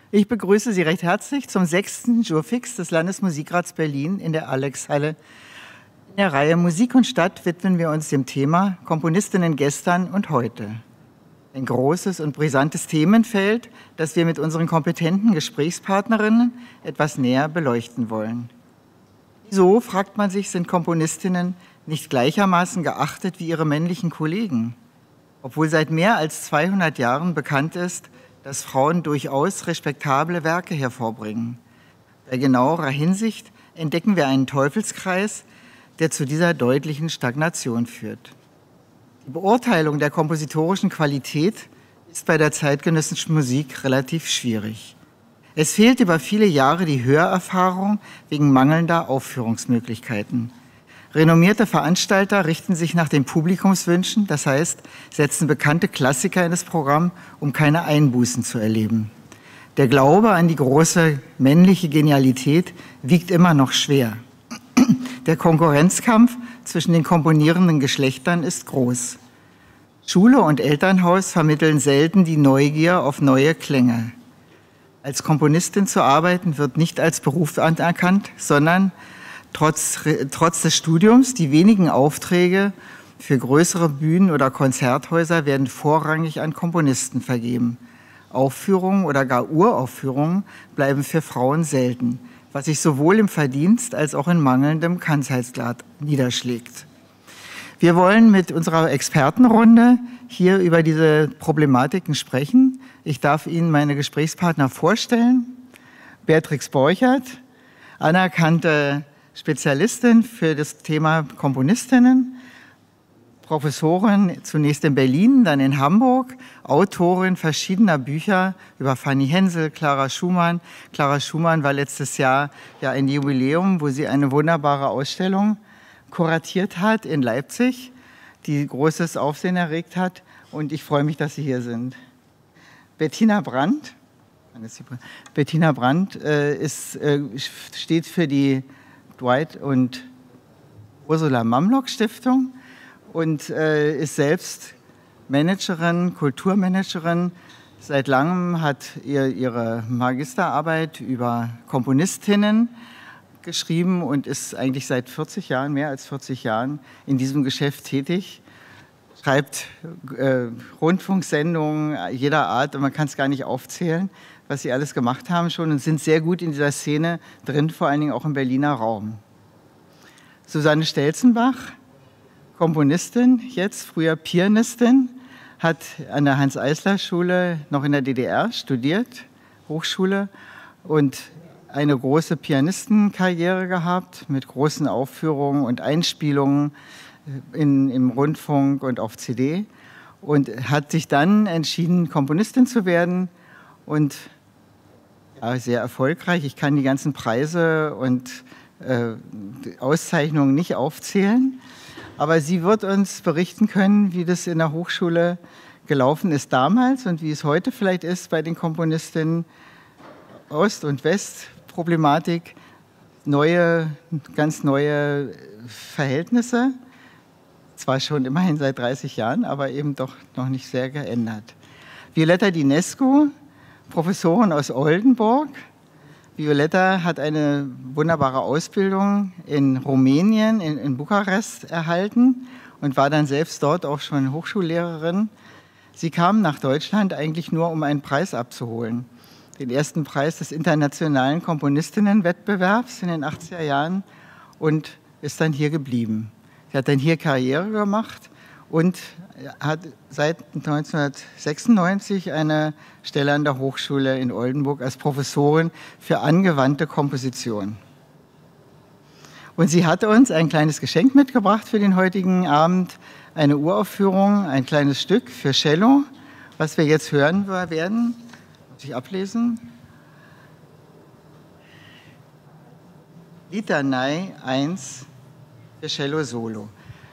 Ich begrüße Sie recht herzlich zum 6. Jurfix des Landesmusikrats Berlin in der Alexhalle. In der Reihe Musik und Stadt widmen wir uns dem Thema Komponistinnen gestern und heute. Ein großes und brisantes Themenfeld, das wir mit unseren kompetenten Gesprächspartnerinnen etwas näher beleuchten wollen. Wieso, fragt man sich, sind Komponistinnen nicht gleichermaßen geachtet wie ihre männlichen Kollegen? Obwohl seit mehr als 200 Jahren bekannt ist, dass Frauen durchaus respektable Werke hervorbringen. Bei genauerer Hinsicht entdecken wir einen Teufelskreis, der zu dieser deutlichen Stagnation führt. Die Beurteilung der kompositorischen Qualität ist bei der zeitgenössischen Musik relativ schwierig. Es fehlt über viele Jahre die Hörerfahrung wegen mangelnder Aufführungsmöglichkeiten. Renommierte Veranstalter richten sich nach den Publikumswünschen, das heißt, setzen bekannte Klassiker in das Programm, um keine Einbußen zu erleben. Der Glaube an die große männliche Genialität wiegt immer noch schwer. Der Konkurrenzkampf zwischen den komponierenden Geschlechtern ist groß. Schule und Elternhaus vermitteln selten die Neugier auf neue Klänge. Als Komponistin zu arbeiten wird nicht als Beruf anerkannt, sondern trotz des Studiums, die wenigen Aufträge für größere Bühnen oder Konzerthäuser werden vorrangig an Komponisten vergeben. Aufführungen oder gar Uraufführungen bleiben für Frauen selten, was sich sowohl im Verdienst als auch in mangelndem Ganzheitsgrad niederschlägt. Wir wollen mit unserer Expertenrunde hier über diese Problematiken sprechen. Ich darf Ihnen meine Gesprächspartner vorstellen. Beatrix Borchert, anerkannte Spezialistin für das Thema Komponistinnen, Professorin zunächst in Berlin, dann in Hamburg, Autorin verschiedener Bücher über Fanny Hensel, Clara Schumann. Clara Schumann war letztes Jahr ja ein Jubiläum, wo sie eine wunderbare Ausstellung kuratiert hat in Leipzig, die großes Aufsehen erregt hat. Und ich freue mich, dass Sie hier sind. Bettina Brandt steht für die Dwight und Ursula Mamlock Stiftung und ist selbst Managerin, Kulturmanagerin. Seit langem hat ihre Magisterarbeit über Komponistinnen geschrieben und ist eigentlich seit 40 Jahren, mehr als 40 Jahren in diesem Geschäft tätig. Schreibt Rundfunksendungen jeder Art und man kann es gar nicht aufzählen, was sie alles gemacht haben schon und sind sehr gut in dieser Szene drin, vor allen Dingen auch im Berliner Raum. Susanne Stelzenbach, Komponistin, jetzt früher Pianistin, hat an der Hans-Eisler-Schule noch in der DDR studiert, Hochschule, und eine große Pianistenkarriere gehabt mit großen Aufführungen und Einspielungen im Rundfunk und auf CD und hat sich dann entschieden, Komponistin zu werden und ja, sehr erfolgreich. Ich kann die ganzen Preise und Auszeichnungen nicht aufzählen, aber sie wird uns berichten können, wie das in der Hochschule gelaufen ist damals und wie es heute vielleicht ist bei den Komponistinnen. Ost- und West-Problematik, ganz neue Verhältnisse, zwar schon immerhin seit 30 Jahren, aber eben doch noch nicht sehr geändert. Violetta Dinescu, Professorin aus Oldenburg. Violetta hat eine wunderbare Ausbildung in Rumänien, in Bukarest erhalten und war dann selbst dort auch schon Hochschullehrerin. Sie kam nach Deutschland eigentlich nur, um einen Preis abzuholen. Den ersten Preis des internationalen Komponistinnenwettbewerbs in den 80er Jahren und ist dann hier geblieben. Sie hat dann hier Karriere gemacht und hat seit 1996 eine Stelle an der Hochschule in Oldenburg als Professorin für angewandte Komposition. Und sie hat uns ein kleines Geschenk mitgebracht für den heutigen Abend, eine Uraufführung, ein kleines Stück für Cello, was wir jetzt hören werden. Muss ich ablesen? Litanei 1 für Cello Solo.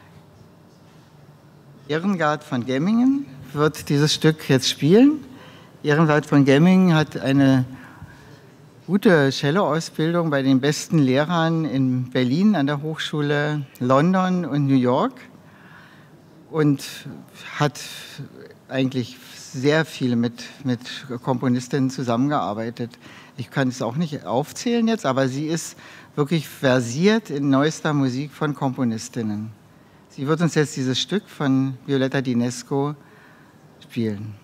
Irmgard von Gemmingen wird dieses Stück jetzt spielen. Irmgard von Gemmingen hat eine gute Cello-Ausbildung bei den besten Lehrern in Berlin, an der Hochschule London und New York und hat eigentlich sehr viel mit Komponistinnen zusammengearbeitet. Ich kann es auch nicht aufzählen jetzt, aber sie ist wirklich versiert in neuester Musik von Komponistinnen. Sie wird uns jetzt dieses Stück von Violetta Dinesco spielen.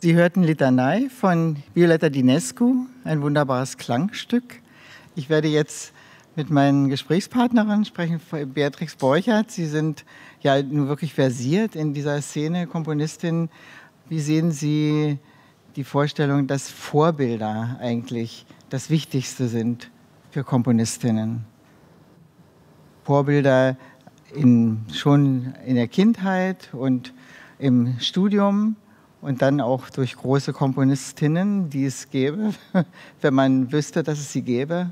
Sie hörten Litanei von Violetta Dinescu, ein wunderbares Klangstück. Ich werde jetzt mit meinen Gesprächspartnerinnen sprechen, Beatrix Borchert. Sie sind ja nun wirklich versiert in dieser Szene, Komponistin. Wie sehen Sie die Vorstellung, dass Vorbilder eigentlich das Wichtigste sind für Komponistinnen? Vorbilder schon in der Kindheit und im Studium und dann auch durch große Komponistinnen, die es gäbe, wenn man wüsste, dass es sie gäbe.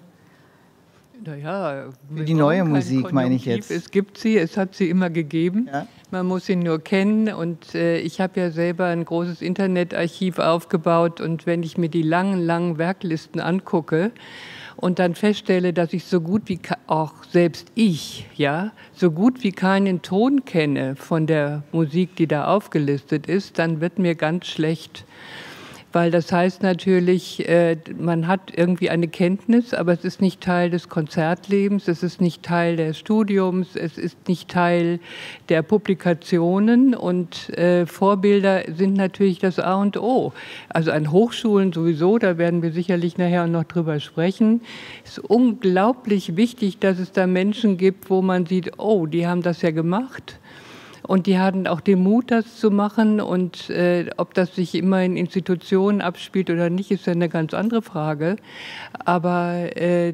Naja, für die neue Musik meine ich jetzt. Es gibt sie, es hat sie immer gegeben. Ja. Man muss sie nur kennen. Und ich habe ja selber ein großes Internetarchiv aufgebaut. Und wenn ich mir die langen Werklisten angucke und dann feststelle, dass ich so gut wie auch selbst ich, ja, so gut wie keinen Ton kenne von der Musik, die da aufgelistet ist, dann wird mir ganz schlecht. Weil das heißt natürlich, man hat irgendwie eine Kenntnis, aber es ist nicht Teil des Konzertlebens, es ist nicht Teil des Studiums, es ist nicht Teil der Publikationen und Vorbilder sind natürlich das A und O. Also an Hochschulen sowieso, da werden wir sicherlich nachher noch drüber sprechen. Es ist unglaublich wichtig, dass es da Menschen gibt, wo man sieht, oh, die haben das ja gemacht. Und die hatten auch den Mut, das zu machen. Und ob das sich immer in Institutionen abspielt oder nicht, ist ja eine ganz andere Frage. Aber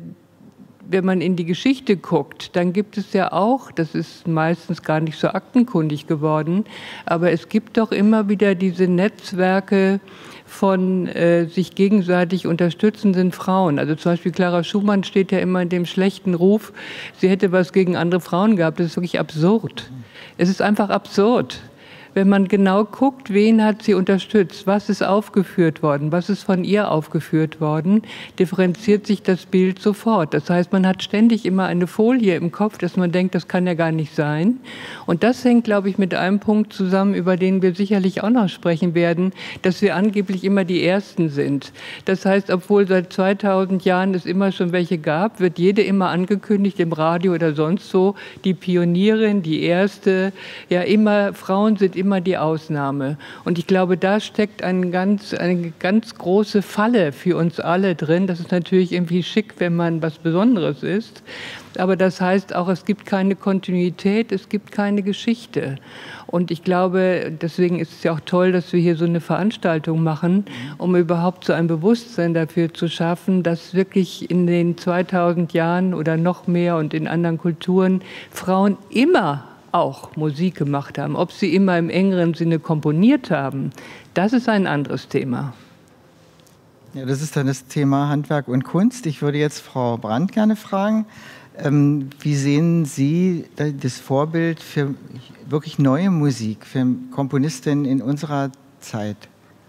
wenn man in die Geschichte guckt, dann gibt es ja auch, das ist meistens gar nicht so aktenkundig geworden, aber es gibt doch immer wieder diese Netzwerke von sich gegenseitig unterstützenden Frauen. Also zum Beispiel Clara Schumann steht ja immer in dem schlechten Ruf, sie hätte was gegen andere Frauen gehabt. Das ist wirklich absurd. Es ist einfach absurd. Wenn man genau guckt, wen hat sie unterstützt, was ist aufgeführt worden, was ist von ihr aufgeführt worden, differenziert sich das Bild sofort. Das heißt, man hat ständig immer eine Folie im Kopf, dass man denkt, das kann ja gar nicht sein. Und das hängt, glaube ich, mit einem Punkt zusammen, über den wir sicherlich auch noch sprechen werden, dass wir angeblich immer die Ersten sind. Das heißt, obwohl seit 2000 Jahren es immer schon welche gab, wird jede immer angekündigt im Radio oder sonst so, die Pionierin, die Erste, ja immer, Frauen sind immer die Ausnahme. Und ich glaube, da steckt eine ganz große Falle für uns alle drin. Das ist natürlich irgendwie schick, wenn man was Besonderes ist. Aber das heißt auch, es gibt keine Kontinuität, es gibt keine Geschichte. Und ich glaube, deswegen ist es ja auch toll, dass wir hier so eine Veranstaltung machen, um überhaupt so ein Bewusstsein dafür zu schaffen, dass wirklich in den 2000 Jahren oder noch mehr und in anderen Kulturen Frauen immer auch Musik gemacht haben. Ob sie immer im engeren Sinne komponiert haben, das ist ein anderes Thema. Ja, das ist dann das Thema Handwerk und Kunst. Ich würde jetzt Frau Brandt gerne fragen, wie sehen Sie das Vorbild für wirklich neue Musik, für Komponistinnen in unserer Zeit?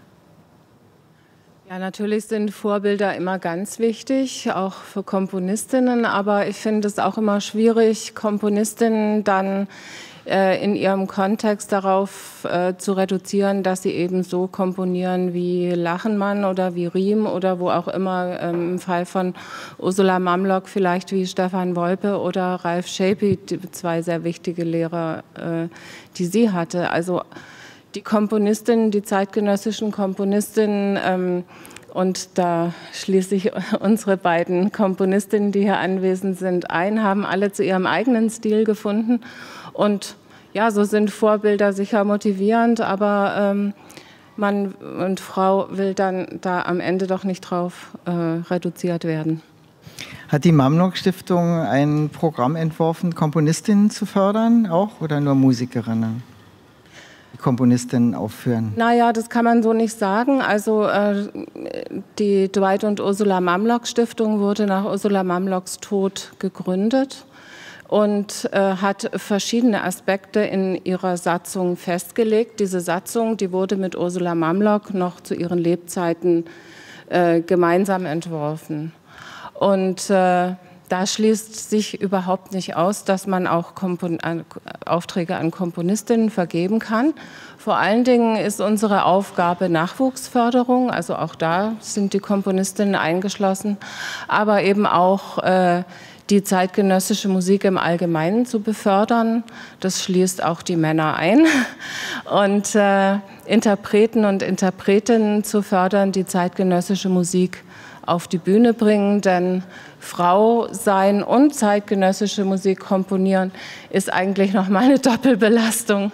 Ja, natürlich sind Vorbilder immer ganz wichtig, auch für Komponistinnen, aber ich finde es auch immer schwierig, Komponistinnen dann in ihrem Kontext darauf zu reduzieren, dass sie eben so komponieren wie Lachenmann oder wie Riem oder wo auch immer, im Fall von Ursula Mamlock vielleicht wie Stefan Wolpe oder Ralph Shapey, zwei sehr wichtige Lehrer, die sie hatte. Also die Komponistinnen, die zeitgenössischen Komponistinnen, und da schließe ich unsere beiden Komponistinnen, die hier anwesend sind, ein, haben alle zu ihrem eigenen Stil gefunden. Und ja, so sind Vorbilder sicher motivierend, aber Mann und Frau will dann da am Ende doch nicht drauf reduziert werden. Hat die Mamlock-Stiftung ein Programm entworfen, Komponistinnen zu fördern auch oder nur Musikerinnen? Die Komponistinnen aufführen? Naja, das kann man so nicht sagen. Also die Dwight und Ursula Mamlock Stiftung wurde nach Ursula Mamlocks Tod gegründet und hat verschiedene Aspekte in ihrer Satzung festgelegt. Diese Satzung, die wurde mit Ursula Mamlock noch zu ihren Lebzeiten gemeinsam entworfen. Und da schließt sich überhaupt nicht aus, dass man auch Aufträge an Komponistinnen vergeben kann. Vor allen Dingen ist unsere Aufgabe Nachwuchsförderung, also auch da sind die Komponistinnen eingeschlossen, aber eben auch die zeitgenössische Musik im Allgemeinen zu befördern. Das schließt auch die Männer ein. Und Interpreten und Interpretinnen zu fördern, die zeitgenössische Musik auf die Bühne bringen. Denn Frau sein und zeitgenössische Musik komponieren ist eigentlich nochmal eine Doppelbelastung.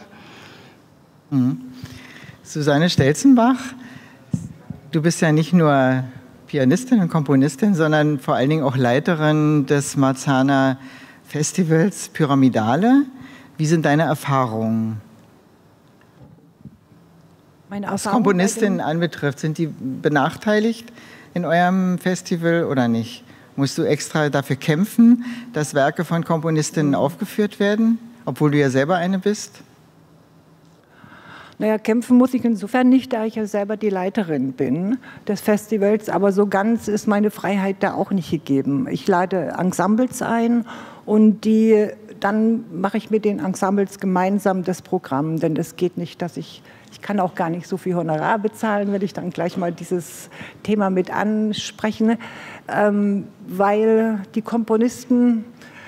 Susanne Stelzenbach, du bist ja nicht nur Pianistin und Komponistin, sondern vor allen Dingen auch Leiterin des Marzahner Festivals Pyramidale. Wie sind deine Erfahrungen? Was Komponistinnen anbetrifft, sind die benachteiligt in eurem Festival oder nicht? Musst du extra dafür kämpfen, dass Werke von Komponistinnen aufgeführt werden, obwohl du ja selber eine bist? Naja, kämpfen muss ich insofern nicht, da ich ja selber die Leiterin bin des Festivals, aber so ganz ist meine Freiheit da auch nicht gegeben. Ich lade Ensembles ein und dann mache ich mit den Ensembles gemeinsam das Programm, denn es geht nicht, dass ich kann auch gar nicht so viel Honorar bezahlen, wenn ich dann gleich mal dieses Thema mit anspreche, weil die Komponisten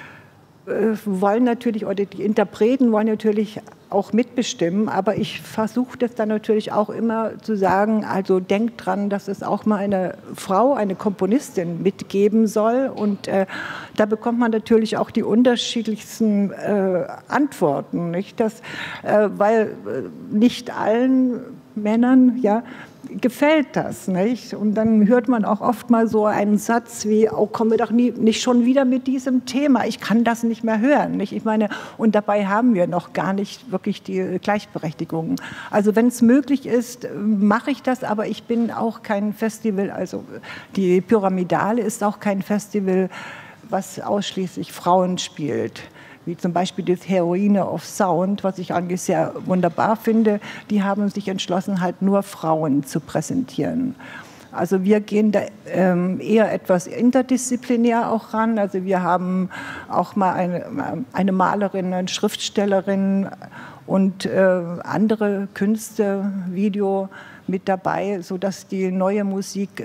wollen natürlich, oder die Interpreten wollen natürlich auch mitbestimmen, aber ich versuche das dann natürlich auch immer zu sagen, also denkt dran, dass es auch mal eine Frau, eine Komponistin mitgeben soll und da bekommt man natürlich auch die unterschiedlichsten Antworten, nicht? Weil nicht allen Männern gefällt das, nicht? Und dann hört man auch oft mal so einen Satz wie, oh, kommen wir doch nicht schon wieder mit diesem Thema, ich kann das nicht mehr hören, nicht? Ich meine, und dabei haben wir noch gar nicht wirklich die Gleichberechtigung. Also wenn es möglich ist, mache ich das, aber ich bin auch kein Festival, also die Pyramidale ist auch kein Festival, was ausschließlich Frauen spielt. Wie zum Beispiel das Heroine of Sound, was ich eigentlich sehr wunderbar finde. Die haben sich entschlossen, halt nur Frauen zu präsentieren. Also wir gehen da eher etwas interdisziplinär auch ran. Also wir haben auch mal eine Malerin, eine Schriftstellerin und andere Künste, Video mit dabei, sodass die neue Musik,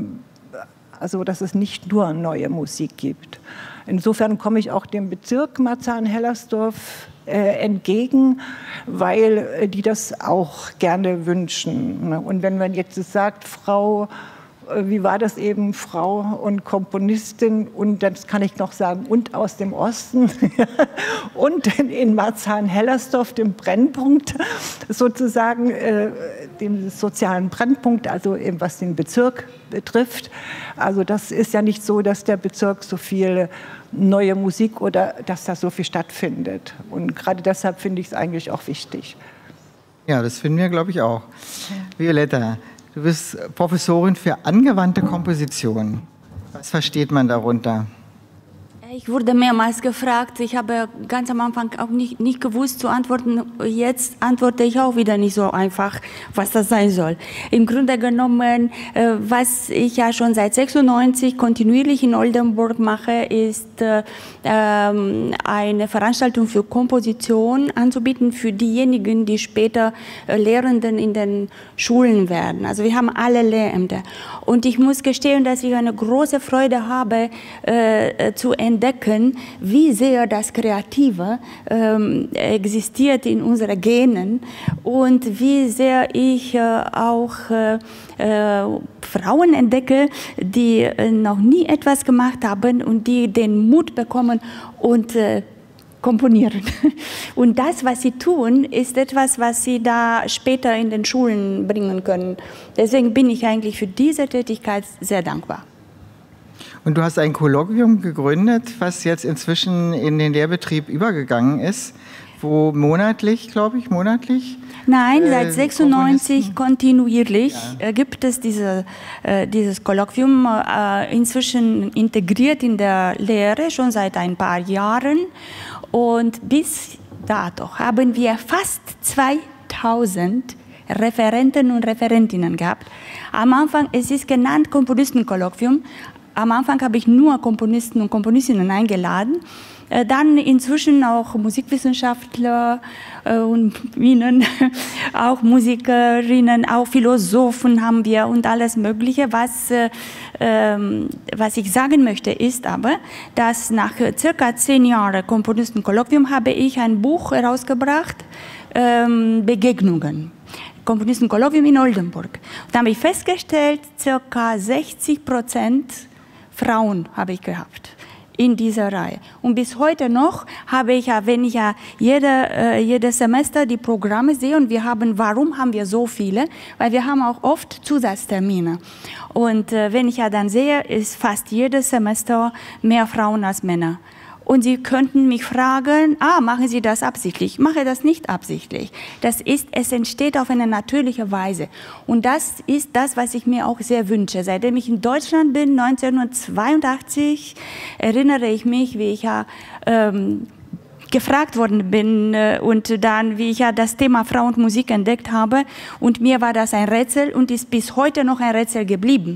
also dass es nicht nur neue Musik gibt. Insofern komme ich auch dem Bezirk Marzahn-Hellersdorf entgegen, weil die das auch gerne wünschen. Und wenn man jetzt sagt, Frau, wie war das eben, Frau und Komponistin und das kann ich noch sagen, und aus dem Osten und in Marzahn-Hellersdorf, dem Brennpunkt sozusagen, dem sozialen Brennpunkt, also eben was den Bezirk betrifft. Also das ist ja nicht so, dass der Bezirk so viel neue Musik oder dass da so viel stattfindet. Und gerade deshalb finde ich es eigentlich auch wichtig. Ja, das finden wir, glaube ich, auch. Violetta, du bist Professorin für angewandte Komposition. Was versteht man darunter? Ich wurde mehrmals gefragt. Ich habe ganz am Anfang auch nicht gewusst zu antworten. Jetzt antworte ich auch wieder nicht so einfach, was das sein soll. Im Grunde genommen, was ich ja schon seit 96 kontinuierlich in Oldenburg mache, ist eine Veranstaltung für Komposition anzubieten für diejenigen, die später Lehrenden in den Schulen werden. Also wir haben alle Lehrämter. Und ich muss gestehen, dass ich eine große Freude habe, zu entdecken, wie sehr das Kreative existiert in unseren Genen und wie sehr ich auch Frauen entdecke, die noch nie etwas gemacht haben und die den Mut bekommen und komponieren. Und das, was sie tun, ist etwas, was sie da später in den Schulen bringen können. Deswegen bin ich eigentlich für diese Tätigkeit sehr dankbar. Und du hast ein Kolloquium gegründet, was jetzt inzwischen in den Lehrbetrieb übergegangen ist, wo monatlich, glaube ich, Nein, seit 96 kontinuierlich gibt es dieses Kolloquium, inzwischen integriert in der Lehre, schon seit ein paar Jahren. Und bis dato haben wir fast 2000 Referenten und Referentinnen gehabt. Am Anfang, es ist genannt Komponistenkolloquium, am Anfang habe ich nur Komponisten und Komponistinnen eingeladen. Dann inzwischen auch Musikwissenschaftler und Ihnen, auch Musikerinnen, auch Philosophen haben wir und alles Mögliche. Was ich sagen möchte, ist aber, dass nach circa 10 Jahren Komponistenkolloquium habe ich ein Buch herausgebracht, Begegnungen. Komponistenkolloquium in Oldenburg. Da habe ich festgestellt, ca. 60% Frauen habe ich gehabt in dieser Reihe. Und bis heute noch habe ich ja, wenn ich ja jedes Semester die Programme sehe, und warum haben wir so viele? Weil wir haben auch oft Zusatztermine. Und wenn ich ja dann sehe, ist fast jedes Semester mehr Frauen als Männer. Und Sie könnten mich fragen, machen Sie das absichtlich? Ich mache das nicht absichtlich. Es entsteht auf eine natürliche Weise. Und das ist das, was ich mir auch sehr wünsche. Seitdem ich in Deutschland bin, 1982, erinnere ich mich, wie ich ja gefragt worden bin und dann, wie ich ja das Thema Frau und Musik entdeckt habe. Und mir war das ein Rätsel und ist bis heute noch ein Rätsel geblieben.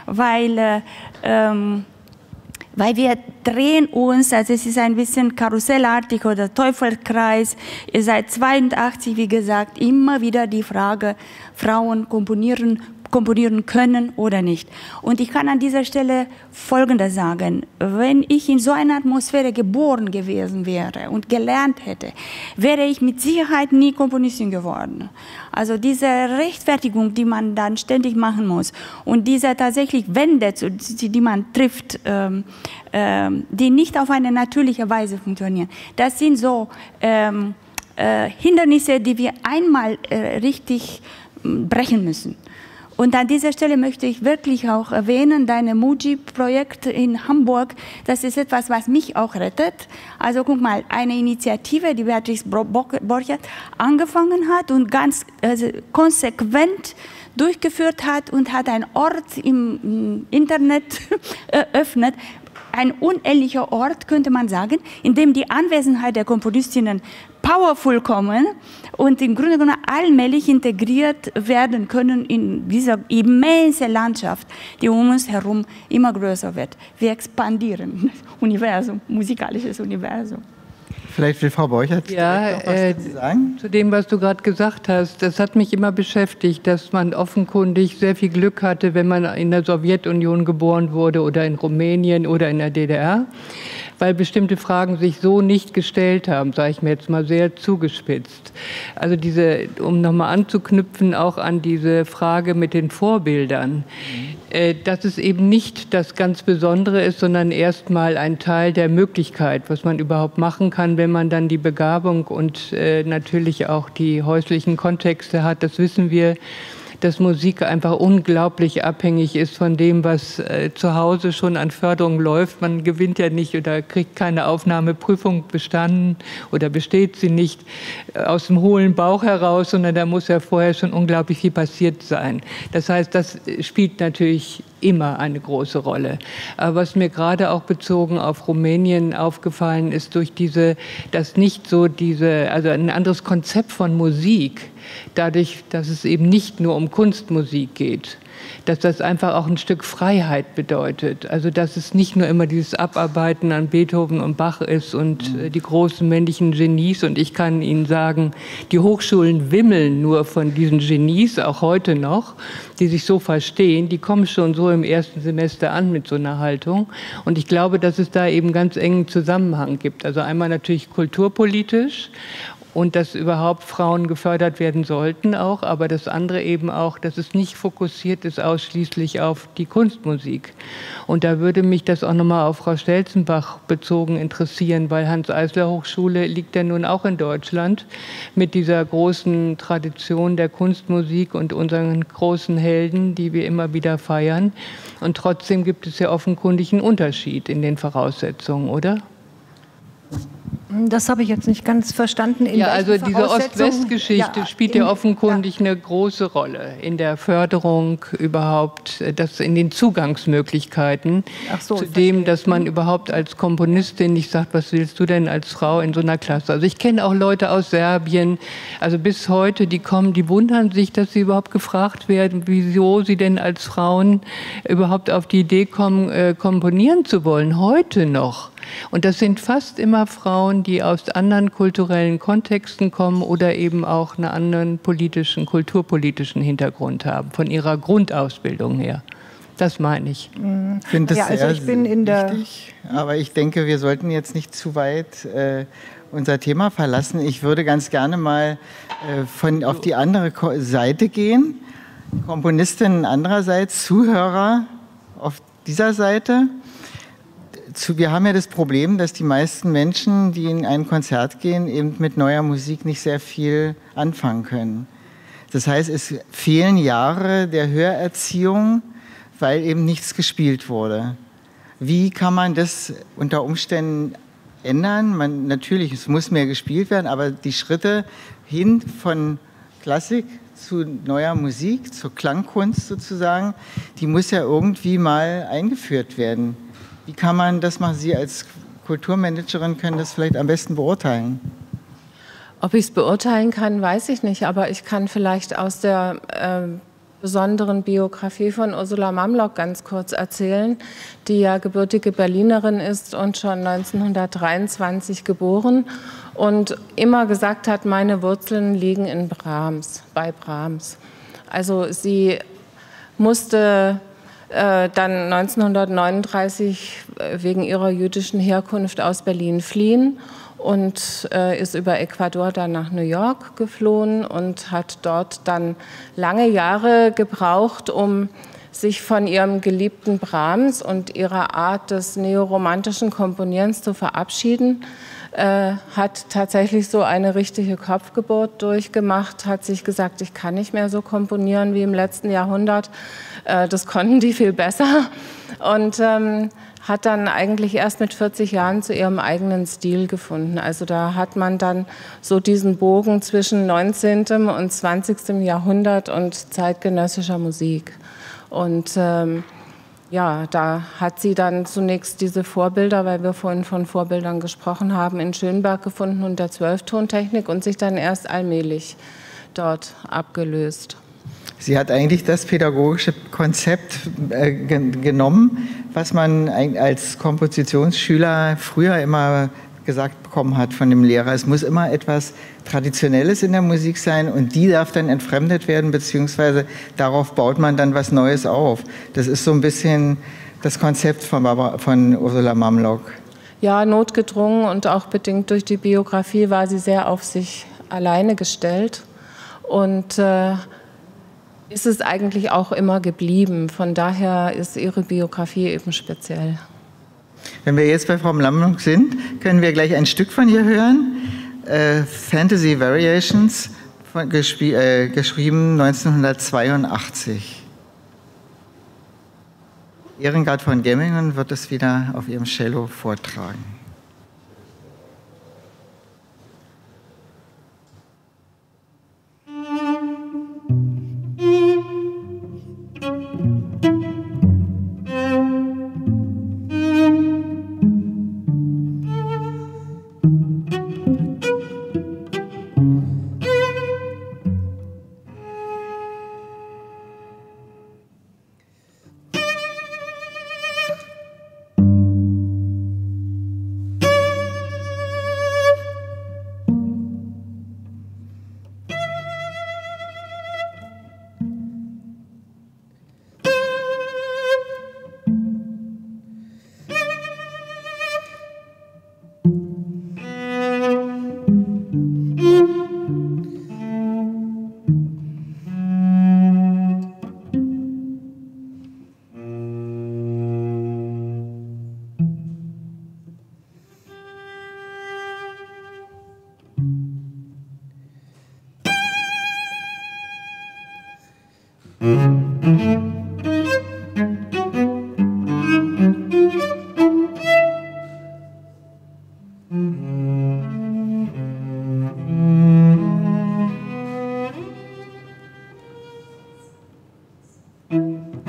Weil wir drehen uns, also es ist ein bisschen karussellartig oder Teufelskreis. Seit 82, wie gesagt, immer wieder die Frage, Frauen komponieren können oder nicht. Und ich kann an dieser Stelle Folgendes sagen. Wenn ich in so einer Atmosphäre geboren gewesen wäre und gelernt hätte, wäre ich mit Sicherheit nie Komponistin geworden. Also diese Rechtfertigung, die man dann ständig machen muss und diese tatsächlich Wände, die man trifft, die nicht auf eine natürliche Weise funktionieren, das sind so Hindernisse, die wir einmal richtig brechen müssen. Und an dieser Stelle möchte ich wirklich auch erwähnen, dein Emoji-Projekt in Hamburg, das ist etwas, was mich auch rettet. Also guck mal, eine Initiative, die Beatrice Borchert angefangen hat und ganz konsequent durchgeführt hat und hat einen Ort im Internet eröffnet, ein unendlicher Ort, könnte man sagen, in dem die Anwesenheit der Komponistinnen powerful kommen und im Grunde genommen allmählich integriert werden können in dieser immense Landschaft, die um uns herum immer größer wird. Wir expandieren Universum, musikalisches Universum. Vielleicht will Frau Borchert noch was dazu sagen? Zu dem, was du gerade gesagt hast, das hat mich immer beschäftigt, dass man offenkundig sehr viel Glück hatte, wenn man in der Sowjetunion geboren wurde oder in Rumänien oder in der DDR, weil bestimmte Fragen sich so nicht gestellt haben, sage ich mir jetzt mal sehr zugespitzt. Also um nochmal anzuknüpfen, auch an diese Frage mit den Vorbildern, dass es eben nicht das ganz Besondere ist, sondern erstmal ein Teil der Möglichkeit, was man überhaupt machen kann, wenn man dann die Begabung und natürlich auch die häuslichen Kontexte hat. Das wissen wir, dass Musik einfach unglaublich abhängig ist von dem, was zu Hause schon an Förderung läuft. Man gewinnt ja nicht oder kriegt keine Aufnahmeprüfung bestanden oder besteht sie nicht aus dem hohlen Bauch heraus, sondern da muss ja vorher schon unglaublich viel passiert sein. Das heißt, das spielt natürlich immer eine große Rolle. Aber was mir gerade auch bezogen auf Rumänien aufgefallen ist, dass nicht so also ein anderes Konzept von Musik, dadurch, dass es eben nicht nur um Kunstmusik geht, dass das einfach auch ein Stück Freiheit bedeutet. Also dass es nicht nur immer dieses Abarbeiten an Beethoven und Bach ist und die großen männlichen Genies. Und ich kann Ihnen sagen, die Hochschulen wimmeln nur von diesen Genies, auch heute noch, die sich so verstehen. Die kommen schon so im ersten Semester an mit so einer Haltung. Und ich glaube, dass es da eben ganz engen Zusammenhang gibt. Also einmal natürlich kulturpolitisch und dass überhaupt Frauen gefördert werden sollten auch, aber das andere eben auch, dass es nicht fokussiert ist ausschließlich auf die Kunstmusik. Und da würde mich das auch nochmal auf Frau Stelzenbach bezogen interessieren, weil Hans-Eisler-Hochschule liegt ja nun auch in Deutschland mit dieser großen Tradition der Kunstmusik und unseren großen Helden, die wir immer wieder feiern. Und trotzdem gibt es ja offenkundig einen Unterschied in den Voraussetzungen, oder? Das habe ich jetzt nicht ganz verstanden. Ja, also diese Ost-West-Geschichte spielt ja offenkundig eine große Rolle in der Förderung überhaupt, in den Zugangsmöglichkeiten zu dem, dass man überhaupt als Komponistin nicht sagt, was willst du denn als Frau in so einer Klasse? Also ich kenne auch Leute aus Serbien, also bis heute, die kommen, die wundern sich, dass sie überhaupt gefragt werden, wieso sie denn als Frauen überhaupt auf die Idee kommen, komponieren zu wollen, heute noch. Und das sind fast immer Frauen, die aus anderen kulturellen Kontexten kommen oder eben auch einen anderen kulturpolitischen Hintergrund haben, von ihrer Grundausbildung her. Das meine ich. Ich finde das sehr wichtig, aber ich denke, wir sollten jetzt nicht zu weit unser Thema verlassen. Ich würde ganz gerne mal auf die andere Seite gehen. Komponistinnen andererseits, Zuhörer auf dieser Seite. Wir haben ja das Problem, dass die meisten Menschen, die in ein Konzert gehen, eben mit neuer Musik nicht sehr viel anfangen können. Das heißt, es fehlen Jahre der Hörerziehung, weil eben nichts gespielt wurde. Wie kann man das unter Umständen ändern? Natürlich, es muss mehr gespielt werden, aber die Schritte hin von Klassik zu neuer Musik, zur Klangkunst sozusagen, die muss ja irgendwie mal eingeführt werden. Wie kann man das machen? Sie als Kulturmanagerin können das vielleicht am besten beurteilen. Ob ich es beurteilen kann, weiß ich nicht, aber ich kann vielleicht aus der besonderen Biografie von Ursula Mamlock ganz kurz erzählen, die ja gebürtige Berlinerin ist und schon 1923 geboren und immer gesagt hat, meine Wurzeln liegen in Brahms, bei Brahms. Also sie musste dann 1939 wegen ihrer jüdischen Herkunft aus Berlin fliehen und ist über Ecuador dann nach New York geflohen und hat dort dann lange Jahre gebraucht, um sich von ihrem geliebten Brahms und ihrer Art des neoromantischen Komponierens zu verabschieden. Hat tatsächlich so eine richtige Kopfgeburt durchgemacht, hat sich gesagt, ich kann nicht mehr so komponieren wie im letzten Jahrhundert. Das konnten die viel besser und hat dann eigentlich erst mit 40 Jahren zu ihrem eigenen Stil gefunden. Also da hat man dann so diesen Bogen zwischen 19. und 20. Jahrhundert und zeitgenössischer Musik. Und ja, da hat sie dann zunächst diese Vorbilder, weil wir vorhin von Vorbildern gesprochen haben, in Schönberg gefunden und der Zwölftontechnik und sich dann erst allmählich dort abgelöst. Sie hat eigentlich das pädagogische Konzept genommen, was man als Kompositionsschüler früher immer gesagt bekommen hat von dem Lehrer. Es muss immer etwas Traditionelles in der Musik sein und die darf dann entfremdet werden, beziehungsweise darauf baut man dann was Neues auf. Das ist so ein bisschen das Konzept von Ursula Mamlock. Ja, notgedrungen und auch bedingt durch die Biografie war sie sehr auf sich alleine gestellt und ist es eigentlich auch immer geblieben. Von daher ist ihre Biografie eben speziell. Wenn wir jetzt bei Frau Mamlock sind, können wir gleich ein Stück von ihr hören. Fantasy Variations, geschrieben 1982. Irmgard von Gemmingen wird es wieder auf ihrem Cello vortragen.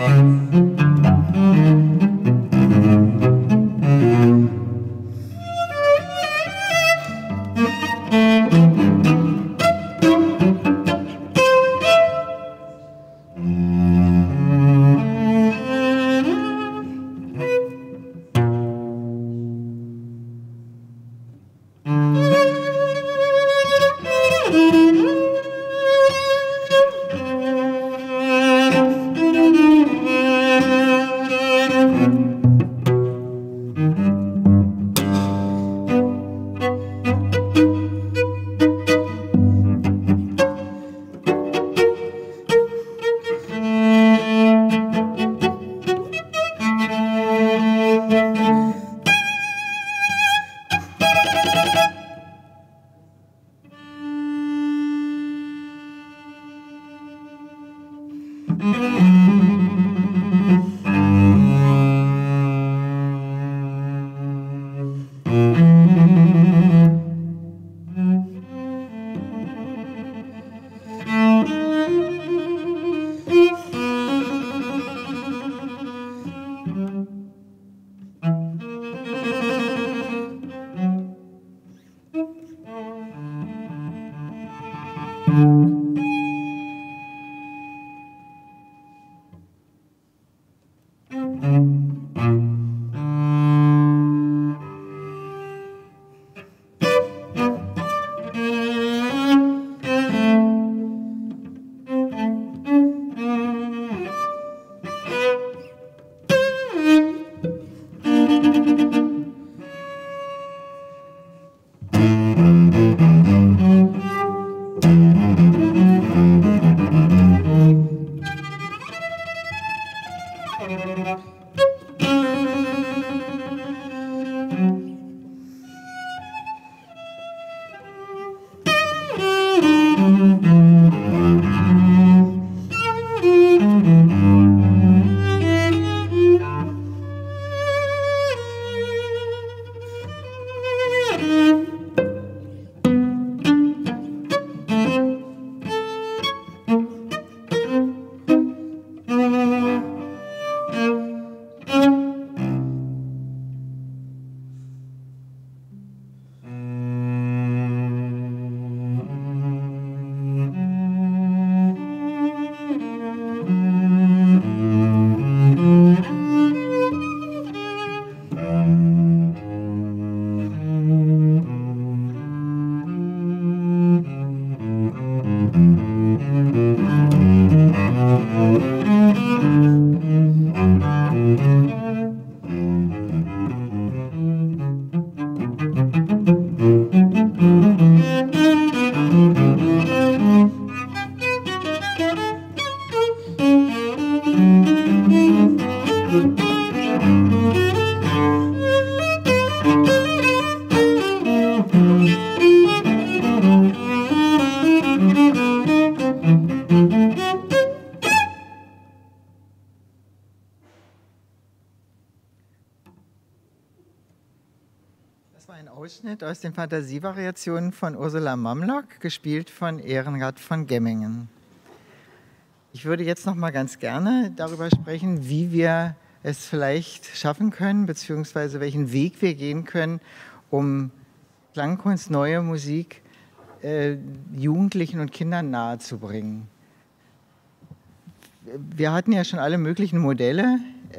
Ausschnitt aus den Fantasievariationen von Ursula Mamlock, gespielt von Ehrenrad von Gemmingen. Ich würde jetzt noch mal ganz gerne darüber sprechen, wie wir es vielleicht schaffen können, beziehungsweise welchen Weg wir gehen können, um Klangkunst, neue Musik Jugendlichen und Kindern nahezubringen. Wir hatten ja schon alle möglichen Modelle,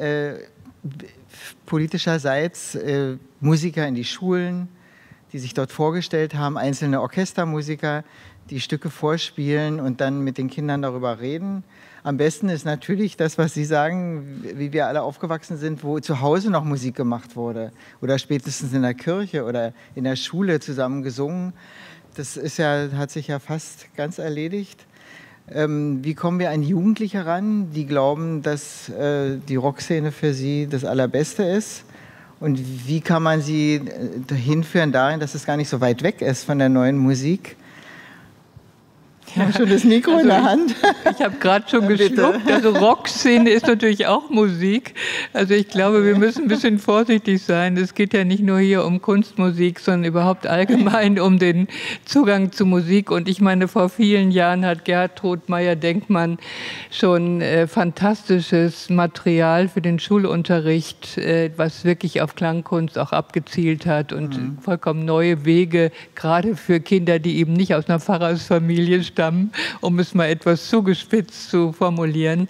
politischerseits Musiker in die Schulen, die sich dort vorgestellt haben, einzelne Orchestermusiker, die Stücke vorspielen und dann mit den Kindern darüber reden. Am besten ist natürlich das, was Sie sagen, wie wir alle aufgewachsen sind, wo zu Hause noch Musik gemacht wurde oder spätestens in der Kirche oder in der Schule zusammen gesungen. Das ist ja, hat sich ja fast ganz erledigt. Wie kommen wir an Jugendliche ran, die glauben, dass die Rockszene für sie das Allerbeste ist? Und wie kann man sie hinführen dahin, dass es gar nicht so weit weg ist von der neuen Musik? Ich habe schon das Mikro in der Hand. Ich habe gerade schon geschluckt. Also Rockszene ist natürlich auch Musik. Also ich glaube, wir müssen ein bisschen vorsichtig sein. Es geht ja nicht nur hier um Kunstmusik, sondern überhaupt allgemein um den Zugang zu Musik. Und ich meine, vor vielen Jahren hat Gertrud Meyer-Denkmann schon fantastisches Material für den Schulunterricht, was wirklich auf Klangkunst auch abgezielt hat und vollkommen neue Wege, gerade für Kinder, die eben nicht aus einer Pfarrersfamilie stammen, um es mal etwas zugespitzt zu formulieren,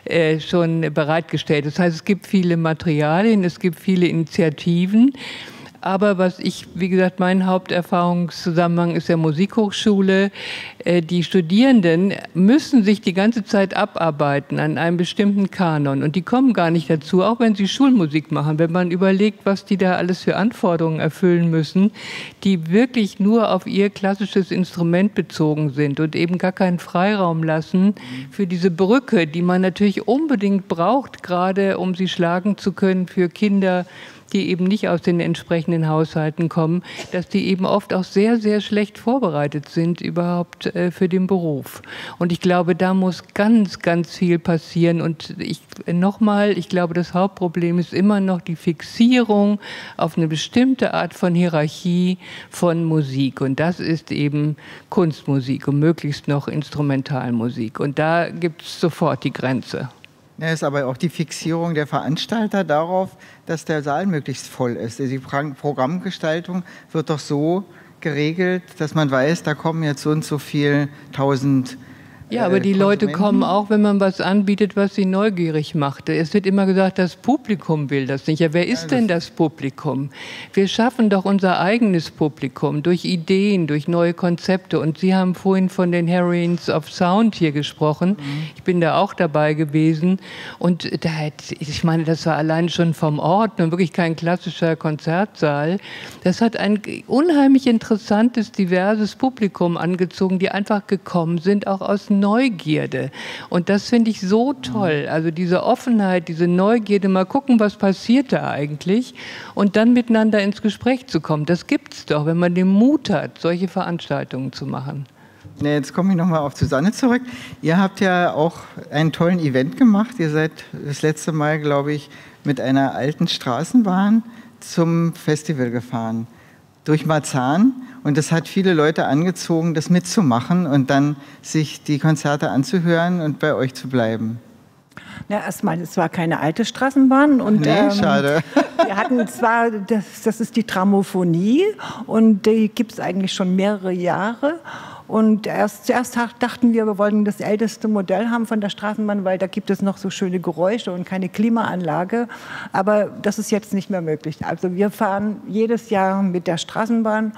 schon bereitgestellt. Das heißt, es gibt viele Materialien, es gibt viele Initiativen. Aber was ich, wie gesagt, mein Haupterfahrungszusammenhang ist der Musikhochschule. Die Studierenden müssen sich die ganze Zeit abarbeiten an einem bestimmten Kanon. Und die kommen gar nicht dazu, auch wenn sie Schulmusik machen. Wenn man überlegt, was die da alles für Anforderungen erfüllen müssen, die wirklich nur auf ihr klassisches Instrument bezogen sind und eben gar keinen Freiraum lassen für diese Brücke, die man natürlich unbedingt braucht, gerade um sie schlagen zu können für Kinder, die eben nicht aus den entsprechenden Haushalten kommen, dass die eben oft auch sehr, sehr schlecht vorbereitet sind überhaupt für den Beruf. Und ich glaube, da muss ganz, ganz viel passieren. Und ich glaube, das Hauptproblem ist immer noch die Fixierung auf eine bestimmte Art von Hierarchie von Musik. Und das ist eben Kunstmusik und möglichst noch Instrumentalmusik. Und da gibt es sofort die Grenze. Ja, ist aber auch die Fixierung der Veranstalter darauf, dass der Saal möglichst voll ist. Die Programmgestaltung wird doch so geregelt, dass man weiß, da kommen jetzt so und so viel 1000 Ja, aber die Leute kommen auch, wenn man was anbietet, was sie neugierig macht. Es wird immer gesagt, das Publikum will das nicht. Ja, wer ist denn das Publikum? Wir schaffen doch unser eigenes Publikum durch Ideen, durch neue Konzepte. Und Sie haben vorhin von den Heroines of Sound hier gesprochen. Ich bin da auch dabei gewesen. Und ich meine, das war allein schon vom Ort und wirklich kein klassischer Konzertsaal. Das hat ein unheimlich interessantes, diverses Publikum angezogen, die einfach gekommen sind, auch aus Neugierde. Und das finde ich so toll. Also diese Offenheit, diese Neugierde, mal gucken, was passiert da eigentlich und dann miteinander ins Gespräch zu kommen. Das gibt es doch, wenn man den Mut hat, solche Veranstaltungen zu machen. Jetzt komme ich nochmal auf Susanne zurück. Ihr habt ja auch einen tollen Event gemacht. Ihr seid das letzte Mal, glaube ich, mit einer alten Straßenbahn zum Festival gefahren. Durch Marzahn. Und das hat viele Leute angezogen, das mitzumachen und dann sich die Konzerte anzuhören und bei euch zu bleiben. Ja, erstmal, es war keine alte Straßenbahn. Und, schade. Wir hatten zwar, das ist die Tramophonie und die gibt es eigentlich schon mehrere Jahre. Und zuerst dachten wir wollten das älteste Modell haben von der Straßenbahn, weil da gibt es noch so schöne Geräusche und keine Klimaanlage. Aber das ist jetzt nicht mehr möglich. Also wir fahren jedes Jahr mit der Straßenbahn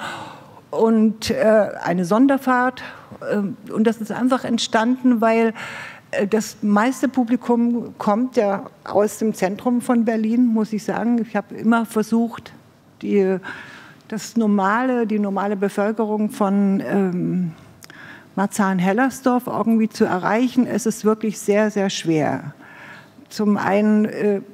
und eine Sonderfahrt. Und das ist einfach entstanden, weil das meiste Publikum kommt ja aus dem Zentrum von Berlin, muss ich sagen. Ich habe immer versucht, die normale Bevölkerung von Marzahn-Hellersdorf irgendwie zu erreichen. Es ist wirklich sehr, sehr schwer. Zum einen,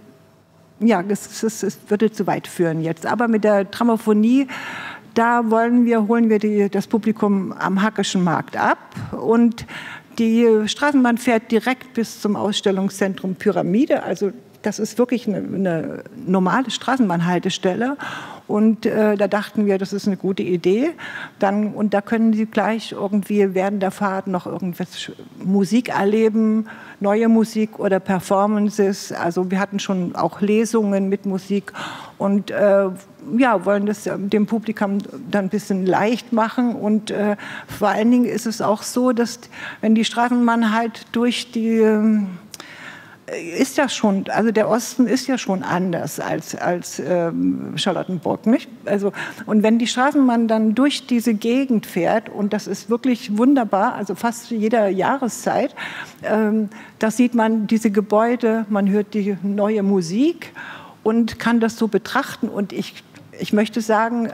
es würde zu weit führen jetzt. Aber mit der Tramophonie, da holen wir das Publikum am Hackeschen Markt ab und die Straßenbahn fährt direkt bis zum Ausstellungszentrum Pyramide. Also das ist wirklich eine normale Straßenbahnhaltestelle. Und da dachten wir, das ist eine gute Idee. Und da können Sie gleich irgendwie während der Fahrt noch irgendwas Musik erleben, neue Musik oder Performances. Also wir hatten schon auch Lesungen mit Musik und wollen das dem Publikum dann ein bisschen leicht machen. Und vor allen Dingen ist es auch so, dass wenn die Straßenbahn halt durch die ist ja schon, also der Osten ist ja schon anders als Charlottenburg, nicht? Also, und wenn die Straßenbahn dann durch diese Gegend fährt, und das ist wirklich wunderbar, also fast zu jeder Jahreszeit, da sieht man diese Gebäude, man hört die neue Musik und kann das so betrachten. Und ich möchte sagen,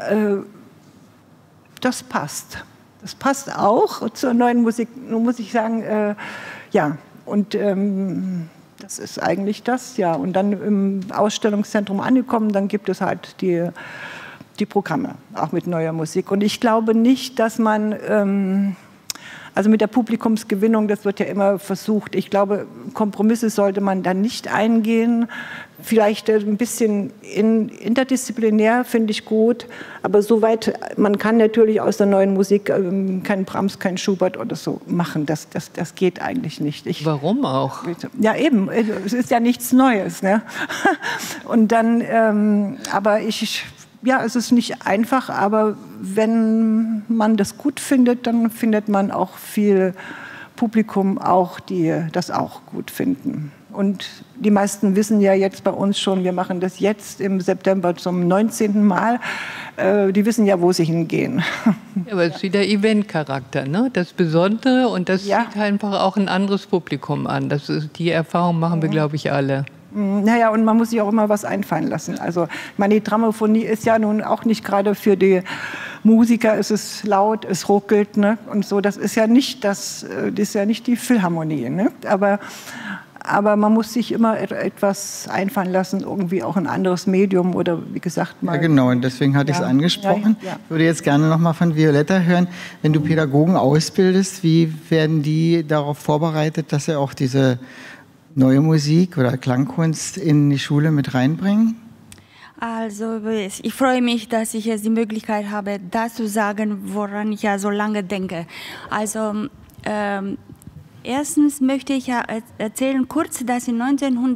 das passt. Das passt auch zur neuen Musik, nun muss ich sagen, ja, und das ist eigentlich das, ja. Und dann im Ausstellungszentrum angekommen, dann gibt es halt die Programme, auch mit neuer Musik. Und ich glaube nicht, dass man Also mit der Publikumsgewinnung, das wird ja immer versucht. Ich glaube, Kompromisse sollte man dann nicht eingehen. Vielleicht ein bisschen interdisziplinär finde ich gut, aber soweit, man kann natürlich aus der neuen Musik kein Brahms, kein Schubert oder so machen. Das geht eigentlich nicht. Warum auch? Ja, eben. Es ist ja nichts Neues. Ne? Und dann, aber ja, es ist nicht einfach, aber wenn man das gut findet, dann findet man auch viel Publikum auch, die das auch gut finden. Und die meisten wissen ja jetzt bei uns schon, wir machen das jetzt im September zum 19. Mal. Die wissen ja, wo sie hingehen. Ja, aber es ist wieder Eventcharakter, ne? Das Besondere, und das zieht einfach auch ein anderes Publikum an. Die Erfahrung machen wir, glaube ich, alle. Naja, und man muss sich auch immer was einfallen lassen. Also, ich meine, die Grammofonie ist ja nun auch nicht gerade für die Musiker, es ist laut, es ruckelt, ne? Und so, das ist ja nicht die Philharmonie, ne? Aber man muss sich immer etwas einfallen lassen, irgendwie auch ein anderes Medium oder wie gesagt mal. Ja, genau, und deswegen hatte ich es angesprochen. Ja. Ich würde jetzt gerne noch mal von Violetta hören, wenn du Pädagogen ausbildest, wie werden die darauf vorbereitet, dass sie auch diese neue Musik oder Klangkunst in die Schule mit reinbringen? Also ich freue mich, dass ich jetzt die Möglichkeit habe, das zu sagen, woran ich ja so lange denke. Also erstens möchte ich ja erzählen kurz, dass in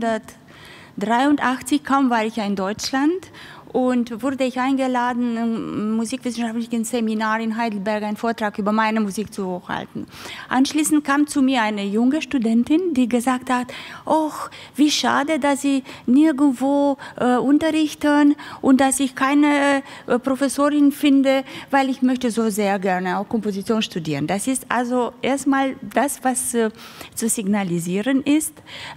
1983 kaum war ich ja in Deutschland und wurde ich eingeladen, im musikwissenschaftlichen Seminar in Heidelberg einen Vortrag über meine Musik zu halten. Anschließend kam zu mir eine junge Studentin, die gesagt hat, oh, wie schade, dass Sie nirgendwo unterrichten und dass ich keine Professorin finde, weil ich möchte so sehr gerne auch Komposition studieren. Das ist also erstmal das, was zu signalisieren ist,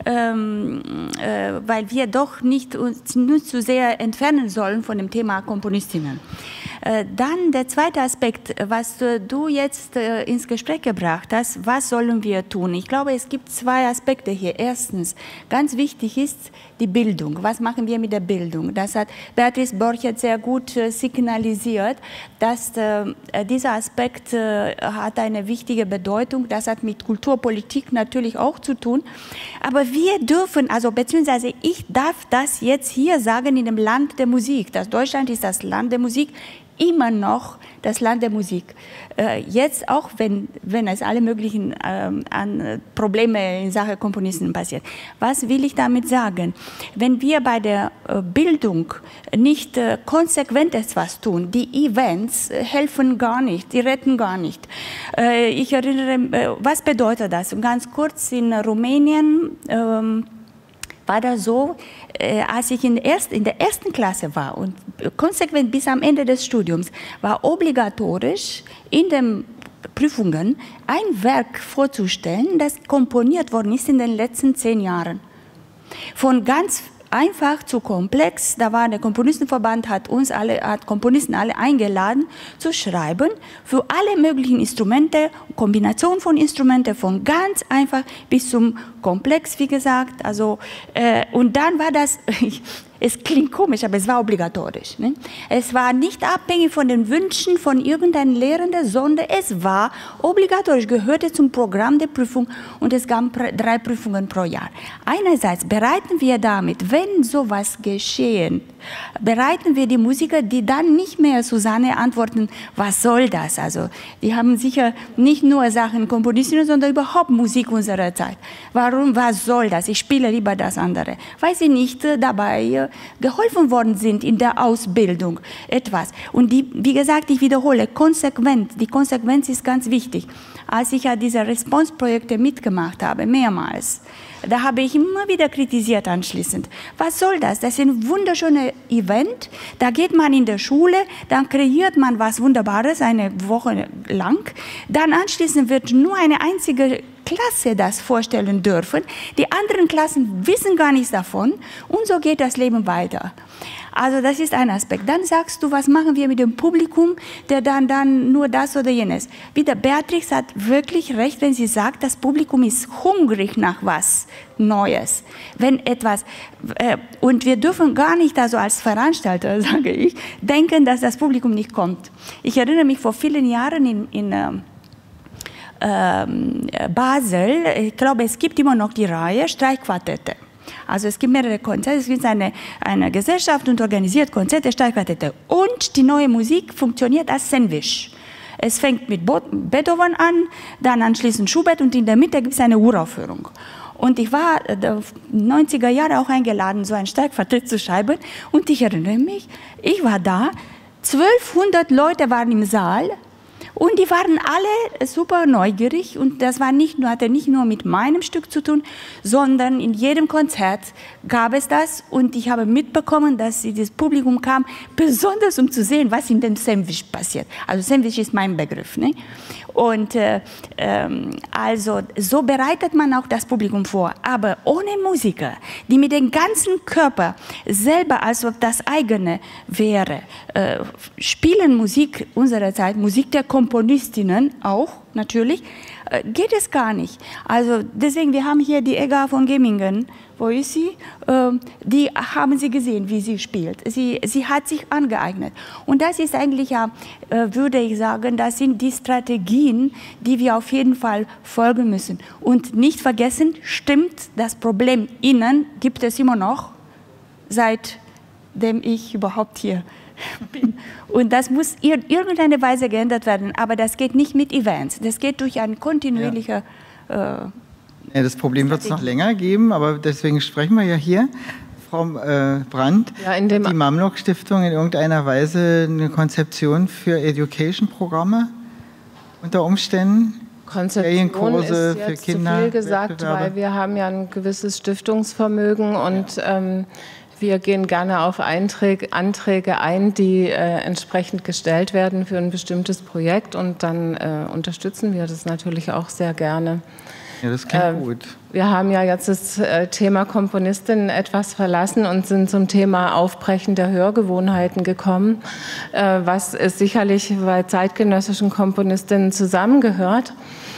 weil wir doch nicht uns nur zu sehr entfernen sollen von dem Thema Komponistinnen. Dann der zweite Aspekt, was du jetzt ins Gespräch gebracht hast, was sollen wir tun? Ich glaube, es gibt zwei Aspekte hier. Erstens, ganz wichtig ist die Bildung. Was machen wir mit der Bildung? Das hat Beatrice Borchert sehr gut signalisiert, dass dieser Aspekt hat eine wichtige Bedeutung. Das hat mit Kulturpolitik natürlich auch zu tun. Aber wir dürfen, also beziehungsweise ich darf das jetzt hier sagen in dem Land der Musik. Das Deutschland ist das Land der Musik, immer noch das Land der Musik. Jetzt auch, wenn es alle möglichen Probleme in Sachen Komponisten passiert. Was will ich damit sagen? Wenn wir bei der Bildung nicht konsequent etwas tun, die Events helfen gar nicht, die retten gar nicht. Ich erinnere, was bedeutet das? Und ganz kurz, in Rumänien war das so, als ich in der ersten Klasse war und konsequent bis am Ende des Studiums, war obligatorisch in den Prüfungen ein Werk vorzustellen, das komponiert worden ist in den letzten 10 Jahren. Von ganz einfach zu komplex, da war der Komponistenverband, hat Komponisten alle eingeladen, zu schreiben für alle möglichen Instrumente, Kombination von Instrumenten, von ganz einfach bis zum komplex, wie gesagt. Also, und dann war das, es klingt komisch, aber es war obligatorisch. Ne? Es war nicht abhängig von den Wünschen von irgendeinem Lehrenden, sondern es war obligatorisch, gehörte zum Programm der Prüfung und es gab 3 Prüfungen pro Jahr. Einerseits bereiten wir damit, wenn sowas geschehen, bereiten wir die Musiker, die dann nicht mehr Susanne antworten, was soll das? Also, die haben sicher nicht nur Sachen Komponistinnen, sondern überhaupt Musik unserer Zeit. Warum, was soll das? Ich spiele lieber das andere. Weil sie nicht dabei geholfen worden sind in der Ausbildung, etwas. Und wie gesagt, ich wiederhole, konsequent, die Konsequenz ist ganz wichtig. Als ich ja diese Response-Projekte mitgemacht habe, mehrmals, da habe ich immer wieder kritisiert anschließend. Was soll das? Das ist ein wunderschönes Event, da geht man in der Schule, dann kreiert man was Wunderbares, eine Woche lang, dann anschließend wird nur eine einzige Klasse das vorstellen dürfen. Die anderen Klassen wissen gar nichts davon und so geht das Leben weiter. Also das ist ein Aspekt. Dann sagst du, was machen wir mit dem Publikum, der dann nur das oder jenes. Wieder Beatrix hat wirklich recht, wenn sie sagt, das Publikum ist hungrig nach was Neues. Wenn etwas, und wir dürfen gar nicht, also als Veranstalter, sage ich, denken, dass das Publikum nicht kommt. Ich erinnere mich vor vielen Jahren Basel, ich glaube, es gibt immer noch die Reihe Streichquartette. Also es gibt mehrere Konzerte, es gibt eine Gesellschaft und organisiert Konzerte, Streichquartette. Und die neue Musik funktioniert als Sandwich. Es fängt mit Beethoven an, dann anschließend Schubert und in der Mitte gibt es eine Uraufführung. Und ich war in den 90er Jahren auch eingeladen, so ein Streichquartett zu schreiben. Und ich erinnere mich, ich war da, 1200 Leute waren im Saal. Und die waren alle super neugierig und das war hatte nicht nur mit meinem Stück zu tun, sondern in jedem Konzert gab es das und ich habe mitbekommen, dass das Publikum kam, besonders um zu sehen, was in dem Sandwich passiert. Also Sandwich ist mein Begriff. Ne? Und also so bereitet man auch das Publikum vor, aber ohne Musiker, die mit dem ganzen Körper selber, als ob das eigene wäre, spielen Musik unserer Zeit, Musik der Komponistinnen auch natürlich, geht es gar nicht. Also deswegen, wir haben hier die Egga von Gemmingen. Wo ist sie? Die haben Sie gesehen, wie sie spielt. Sie hat sich angeeignet. Und das ist eigentlich, ja, würde ich sagen, das sind die Strategien, die wir auf jeden Fall folgen müssen. Und nicht vergessen, stimmt, das Problem innen gibt es immer noch, seitdem ich überhaupt hier bin. Und das muss in irgendeiner Weise geändert werden. Aber das geht nicht mit Events. Das geht durch ein kontinuierlicher ja, das Problem wird es noch länger geben, aber deswegen sprechen wir ja hier. Frau Brandt, ja, die Mamlok-Stiftung in irgendeiner Weise eine Konzeption für Education-Programme unter Umständen? Konzeption ist jetzt für Kinder, zu viel gesagt, weil wir haben ja ein gewisses Stiftungsvermögen und wir gehen gerne auf Anträge ein, die entsprechend gestellt werden für ein bestimmtes Projekt und dann unterstützen wir das natürlich auch sehr gerne. Ja, das klingt gut. Wir haben ja jetzt das Thema Komponistinnen etwas verlassen und sind zum Thema Aufbrechen der Hörgewohnheiten gekommen, was sicherlich bei zeitgenössischen Komponistinnen zusammengehört.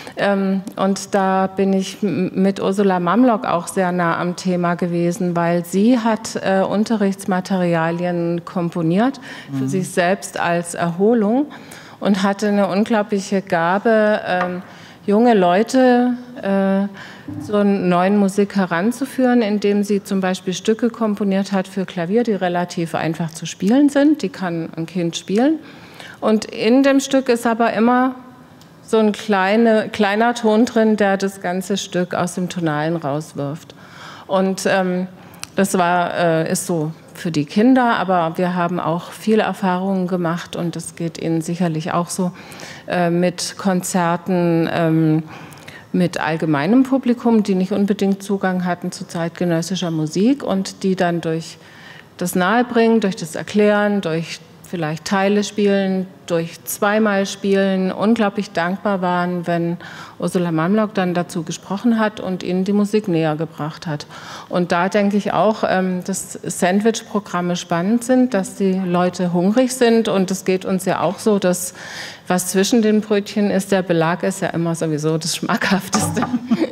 Und da bin ich mit Ursula Mamlok auch sehr nah am Thema gewesen, weil sie hat Unterrichtsmaterialien komponiert für sich selbst als Erholung und hatte eine unglaubliche Gabe, junge Leute zur neuen Musik heranzuführen, indem sie zum Beispiel Stücke komponiert hat für Klavier, die relativ einfach zu spielen sind. Die kann ein Kind spielen. Und in dem Stück ist aber immer so ein kleiner Ton drin, der das ganze Stück aus dem Tonalen rauswirft. Und das ist so für die Kinder, aber wir haben auch viele Erfahrungen gemacht und das geht Ihnen sicherlich auch so mit Konzerten mit allgemeinem Publikum, die nicht unbedingt Zugang hatten zu zeitgenössischer Musik und die dann durch das Nahebringen, durch das Erklären, durch vielleicht Teile spielen, durch zweimal Spielen unglaublich dankbar waren, wenn Ursula Mamlok dann dazu gesprochen hat und ihnen die Musik näher gebracht hat. Und da denke ich auch, dass Sandwich-Programme spannend sind, dass die Leute hungrig sind und es geht uns ja auch so, dass was zwischen den Brötchen ist, der Belag ist ja immer sowieso das Schmackhafteste.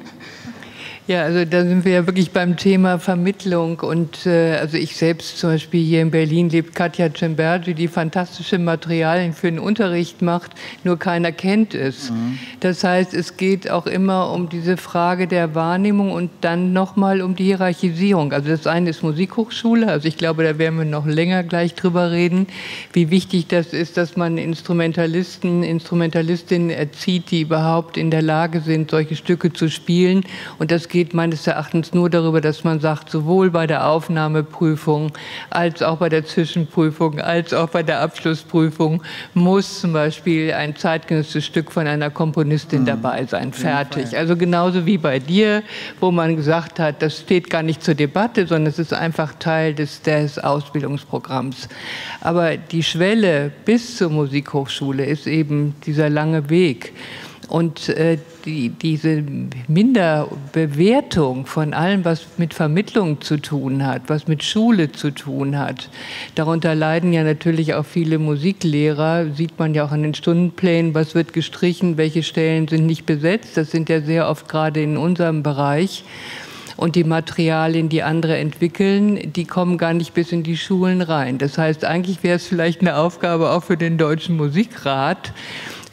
Ja, also da sind wir ja wirklich beim Thema Vermittlung und also ich selbst zum Beispiel hier in Berlin lebt Katja Cembergi, die fantastische Materialien für den Unterricht macht, nur keiner kennt es. Mhm. Das heißt, es geht auch immer um diese Frage der Wahrnehmung und dann nochmal um die Hierarchisierung. Also das eine ist Musikhochschule, also ich glaube, da werden wir noch länger gleich drüber reden, wie wichtig das ist, dass man Instrumentalisten, Instrumentalistinnen erzieht, die überhaupt in der Lage sind, solche Stücke zu spielen und das geht meines Erachtens nur darüber, dass man sagt, sowohl bei der Aufnahmeprüfung als auch bei der Zwischenprüfung, als auch bei der Abschlussprüfung muss zum Beispiel ein zeitgenössisches Stück von einer Komponistin dabei sein, fertig. Also genauso wie bei dir, wo man gesagt hat, das steht gar nicht zur Debatte, sondern es ist einfach Teil des Ausbildungsprogramms. Aber die Schwelle bis zur Musikhochschule ist eben dieser lange Weg. Und diese Minderbewertung von allem, was mit Vermittlung zu tun hat, was mit Schule zu tun hat, darunter leiden ja natürlich auch viele Musiklehrer, sieht man ja auch an den Stundenplänen, was wird gestrichen, welche Stellen sind nicht besetzt, das sind ja sehr oft gerade in unserem Bereich. Und die Materialien, die andere entwickeln, die kommen gar nicht bis in die Schulen rein. Das heißt, eigentlich wäre es vielleicht eine Aufgabe auch für den Deutschen Musikrat,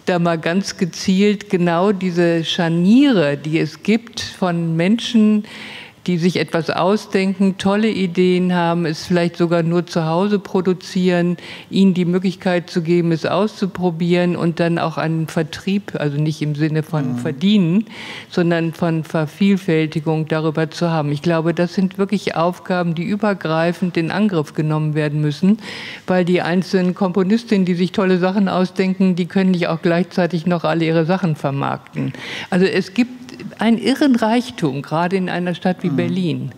da mal ganz gezielt genau diese Scharniere, die es gibt von Menschen, die sich etwas ausdenken, tolle Ideen haben, es vielleicht sogar nur zu Hause produzieren, ihnen die Möglichkeit zu geben, es auszuprobieren und dann auch einen Vertrieb, also nicht im Sinne von verdienen, sondern von Vervielfältigung darüber zu haben. Ich glaube, das sind wirklich Aufgaben, die übergreifend in Angriff genommen werden müssen, weil die einzelnen Komponistinnen, die sich tolle Sachen ausdenken, die können nicht auch gleichzeitig noch alle ihre Sachen vermarkten. Also es gibt einen irren Reichtum, gerade in einer Stadt wie Berlin.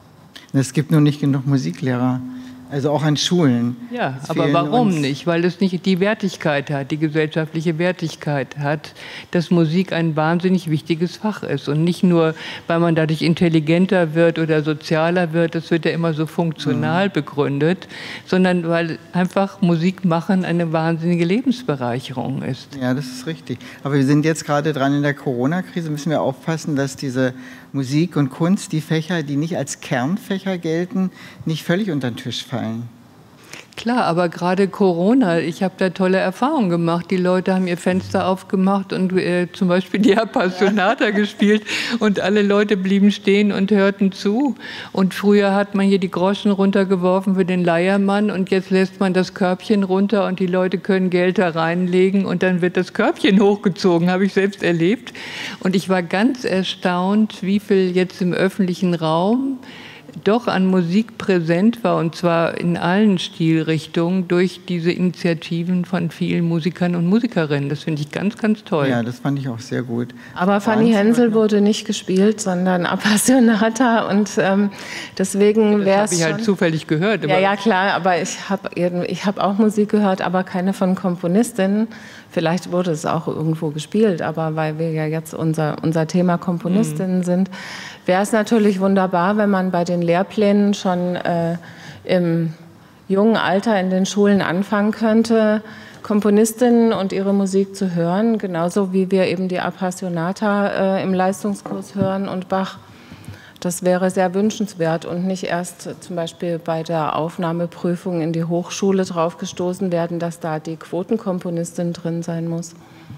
Es gibt nur nicht genug Musiklehrer, also auch an Schulen. Ja, aber warum nicht? Weil es nicht die Wertigkeit hat, die gesellschaftliche Wertigkeit hat, dass Musik ein wahnsinnig wichtiges Fach ist. Und nicht nur, weil man dadurch intelligenter wird oder sozialer wird, das wird ja immer so funktional begründet, sondern weil einfach Musik machen eine wahnsinnige Lebensbereicherung ist. Ja, das ist richtig. Aber wir sind jetzt gerade dran in der Corona-Krise, müssen wir aufpassen, dass diese Musik und Kunst, die Fächer, die nicht als Kernfächer gelten, nicht völlig unter den Tisch fallen. Klar, aber gerade Corona, ich habe da tolle Erfahrungen gemacht. Die Leute haben ihr Fenster aufgemacht und zum Beispiel die Appassionata gespielt und alle Leute blieben stehen und hörten zu. Und früher hat man hier die Groschen runtergeworfen für den Leiermann und jetzt lässt man das Körbchen runter und die Leute können Geld da reinlegen und dann wird das Körbchen hochgezogen, habe ich selbst erlebt. Und ich war ganz erstaunt, wie viel jetzt im öffentlichen Raum doch an Musik präsent war, und zwar in allen Stilrichtungen durch diese Initiativen von vielen Musikern und Musikerinnen. Das finde ich ganz, ganz toll. Ja, das fand ich auch sehr gut. Aber Fanny Hensel wurde nicht gespielt, sondern Appassionata und deswegen wäre es Das habe ich halt zufällig gehört. Ja, ja, klar, aber ich hab auch Musik gehört, aber keine von Komponistinnen. Vielleicht wurde es auch irgendwo gespielt, aber weil wir ja jetzt unser Thema Komponistinnen sind, wäre es natürlich wunderbar, wenn man bei den Lehrplänen schon im jungen Alter in den Schulen anfangen könnte, Komponistinnen und ihre Musik zu hören, genauso wie wir eben die Appassionata im Leistungskurs hören und Bach. Das wäre sehr wünschenswert und nicht erst zum Beispiel bei der Aufnahmeprüfung in die Hochschule drauf gestoßen werden, dass da die Quotenkomponistin drin sein muss.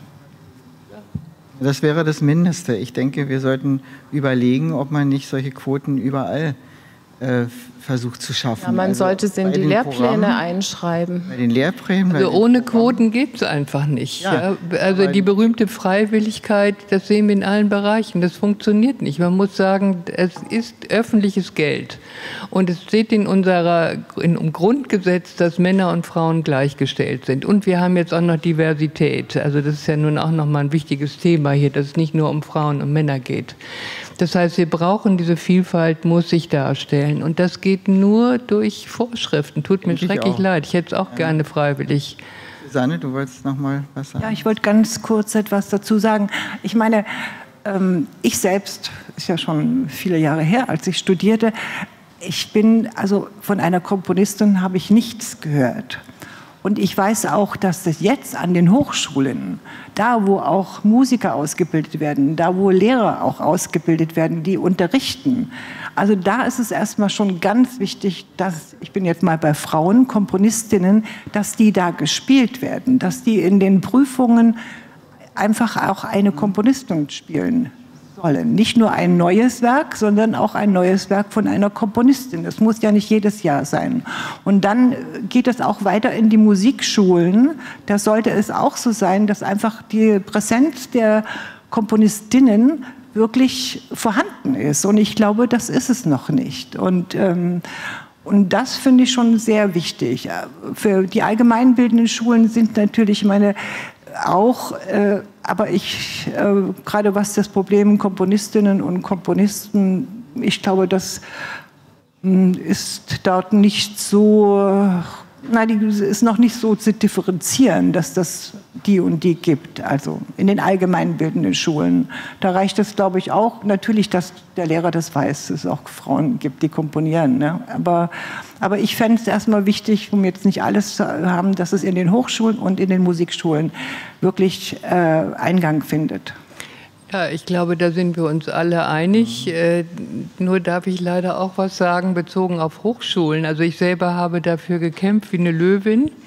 Das wäre das Mindeste. Ich denke, wir sollten überlegen, ob man nicht solche Quoten überall versucht zu schaffen. Ja, man sollte es in die Lehrpläne einschreiben. Bei den Lehrplänen. Also ohne Quoten geht es einfach nicht. Ja, also die berühmte Freiwilligkeit, das sehen wir in allen Bereichen, das funktioniert nicht. Man muss sagen, es ist öffentliches Geld. Und es steht im Grundgesetz, dass Männer und Frauen gleichgestellt sind. Und wir haben jetzt auch noch Diversität. Also das ist ja nun auch noch mal ein wichtiges Thema hier, dass es nicht nur um Frauen und Männer geht. Das heißt, wir brauchen diese Vielfalt, muss sich darstellen. Und das geht nur durch Vorschriften. Tut mir schrecklich leid. Ich hätte es auch gerne freiwillig. Susanne, du wolltest noch mal was sagen? Ja, ich wollte ganz kurz etwas dazu sagen. Ich meine, ich selbst, ist ja schon viele Jahre her, als ich studierte, also von einer Komponistin habe ich nichts gehört. Und ich weiß auch, dass das jetzt an den Hochschulen, da wo auch Musiker ausgebildet werden, da wo Lehrer auch ausgebildet werden, die unterrichten, also da ist es erstmal schon ganz wichtig, dass, ich bin jetzt mal bei Frauen, Komponistinnen, dass die da gespielt werden, dass die in den Prüfungen einfach auch eine Komponistin spielen sollen. Nicht nur ein neues Werk, sondern auch ein neues Werk von einer Komponistin. Das muss ja nicht jedes Jahr sein. Und dann geht es auch weiter in die Musikschulen. Da sollte es auch so sein, dass einfach die Präsenz der Komponistinnen wirklich vorhanden ist. Und ich glaube, das ist es noch nicht. Und das finde ich schon sehr wichtig. Für die allgemeinbildenden Schulen sind natürlich aber gerade was das Problem Komponistinnen und Komponisten, ich glaube, das ist dort nicht so, ist noch nicht so zu differenzieren, dass das die und die gibt, also in den allgemeinbildenden Schulen. Da reicht es, glaube ich, auch natürlich, dass der Lehrer das weiß, dass es auch Frauen gibt, die komponieren. Ne? Aber ich fände es erstmal wichtig, um jetzt nicht alles zu haben, dass es in den Hochschulen und in den Musikschulen wirklich Eingang findet. Ja, ich glaube, da sind wir uns alle einig. Nur darf ich leider auch was sagen, bezogen auf Hochschulen. Also ich selber habe dafür gekämpft wie eine Löwin,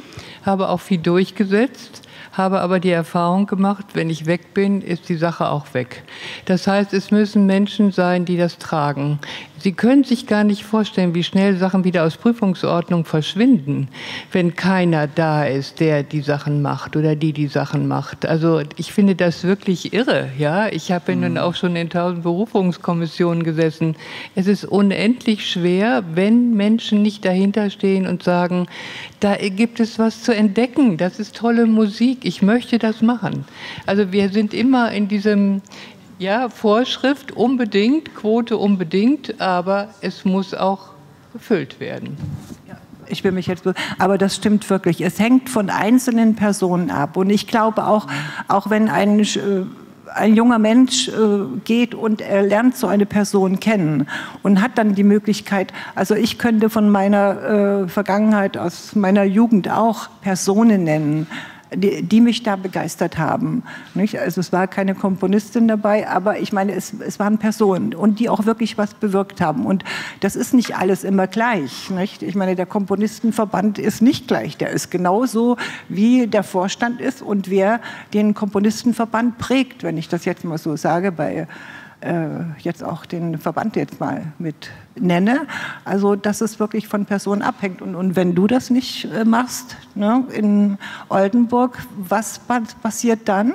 habe auch viel durchgesetzt, habe aber die Erfahrung gemacht, wenn ich weg bin, ist die Sache auch weg. Das heißt, es müssen Menschen sein, die das tragen. Sie können sich gar nicht vorstellen, wie schnell Sachen wieder aus Prüfungsordnung verschwinden, wenn keiner da ist, der die Sachen macht oder die Sachen macht. Also ich finde das wirklich irre. Ja? Ich habe ja nun auch schon in 1000 Berufungskommissionen gesessen. Es ist unendlich schwer, wenn Menschen nicht dahinter stehen und sagen, da gibt es was zu entdecken, das ist tolle Musik, ich möchte das machen. Also wir sind immer in diesem... Ja, Vorschrift unbedingt, Quote unbedingt, aber es muss auch gefüllt werden. Ich will mich jetzt, aber das stimmt wirklich. Es hängt von einzelnen Personen ab. Und ich glaube auch wenn ein junger Mensch geht und er lernt so eine Person kennen und hat dann die Möglichkeit, also ich könnte von meiner Vergangenheit, aus meiner Jugend auch Personen nennen, die mich da begeistert haben. Nicht? Also es war keine Komponistin dabei, aber ich meine, es waren Personen und die auch wirklich was bewirkt haben. Und das ist nicht alles immer gleich. Nicht? Ich meine, der Komponistenverband ist nicht gleich. Der ist genauso, wie der Vorstand ist und wer den Komponistenverband prägt, wenn ich das jetzt mal so sage, bei jetzt auch den Verband jetzt mal mit nenne. Also, dass es wirklich von Personen abhängt. Und wenn du das nicht machst, ne, in Oldenburg, was passiert dann?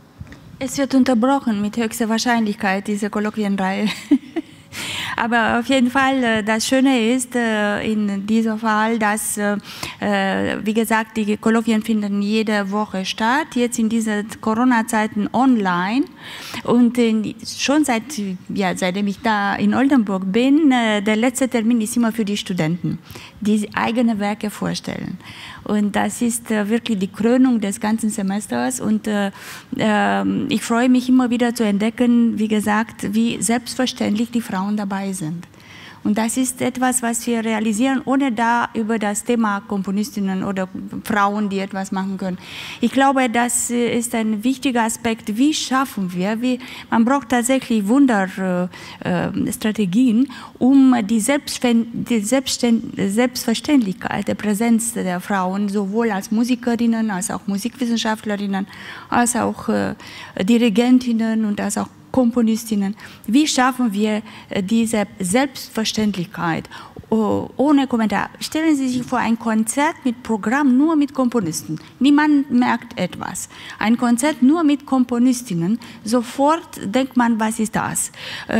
Es wird unterbrochen mit höchster Wahrscheinlichkeit, diese Kolloquienreihe. Aber auf jeden Fall, das Schöne ist in diesem Fall, dass, wie gesagt, die Kolloquien finden jede Woche statt, jetzt in diesen Corona-Zeiten online. Und schon seitdem ich da in Oldenburg bin, der letzte Termin ist immer für die Studenten, die eigene Werke vorstellen. Und das ist wirklich die Krönung des ganzen Semesters. Und ich freue mich immer wieder zu entdecken, wie gesagt, wie selbstverständlich die Frauen dabei sind. Und das ist etwas, was wir realisieren, ohne da über das Thema Komponistinnen oder Frauen, die etwas machen können. Ich glaube, das ist ein wichtiger Aspekt. Wie schaffen wir? Man braucht tatsächlich Wunderstrategien, um die Selbstverständlichkeit der Präsenz der Frauen, sowohl als Musikerinnen, als auch Musikwissenschaftlerinnen, als auch Dirigentinnen und als auch Komponistinnen. Wie schaffen wir diese Selbstverständlichkeit ohne Kommentar? Stellen Sie sich vor, ein Konzert mit Programm nur mit Komponisten. Niemand merkt etwas. Ein Konzert nur mit Komponistinnen. Sofort denkt man, was ist das?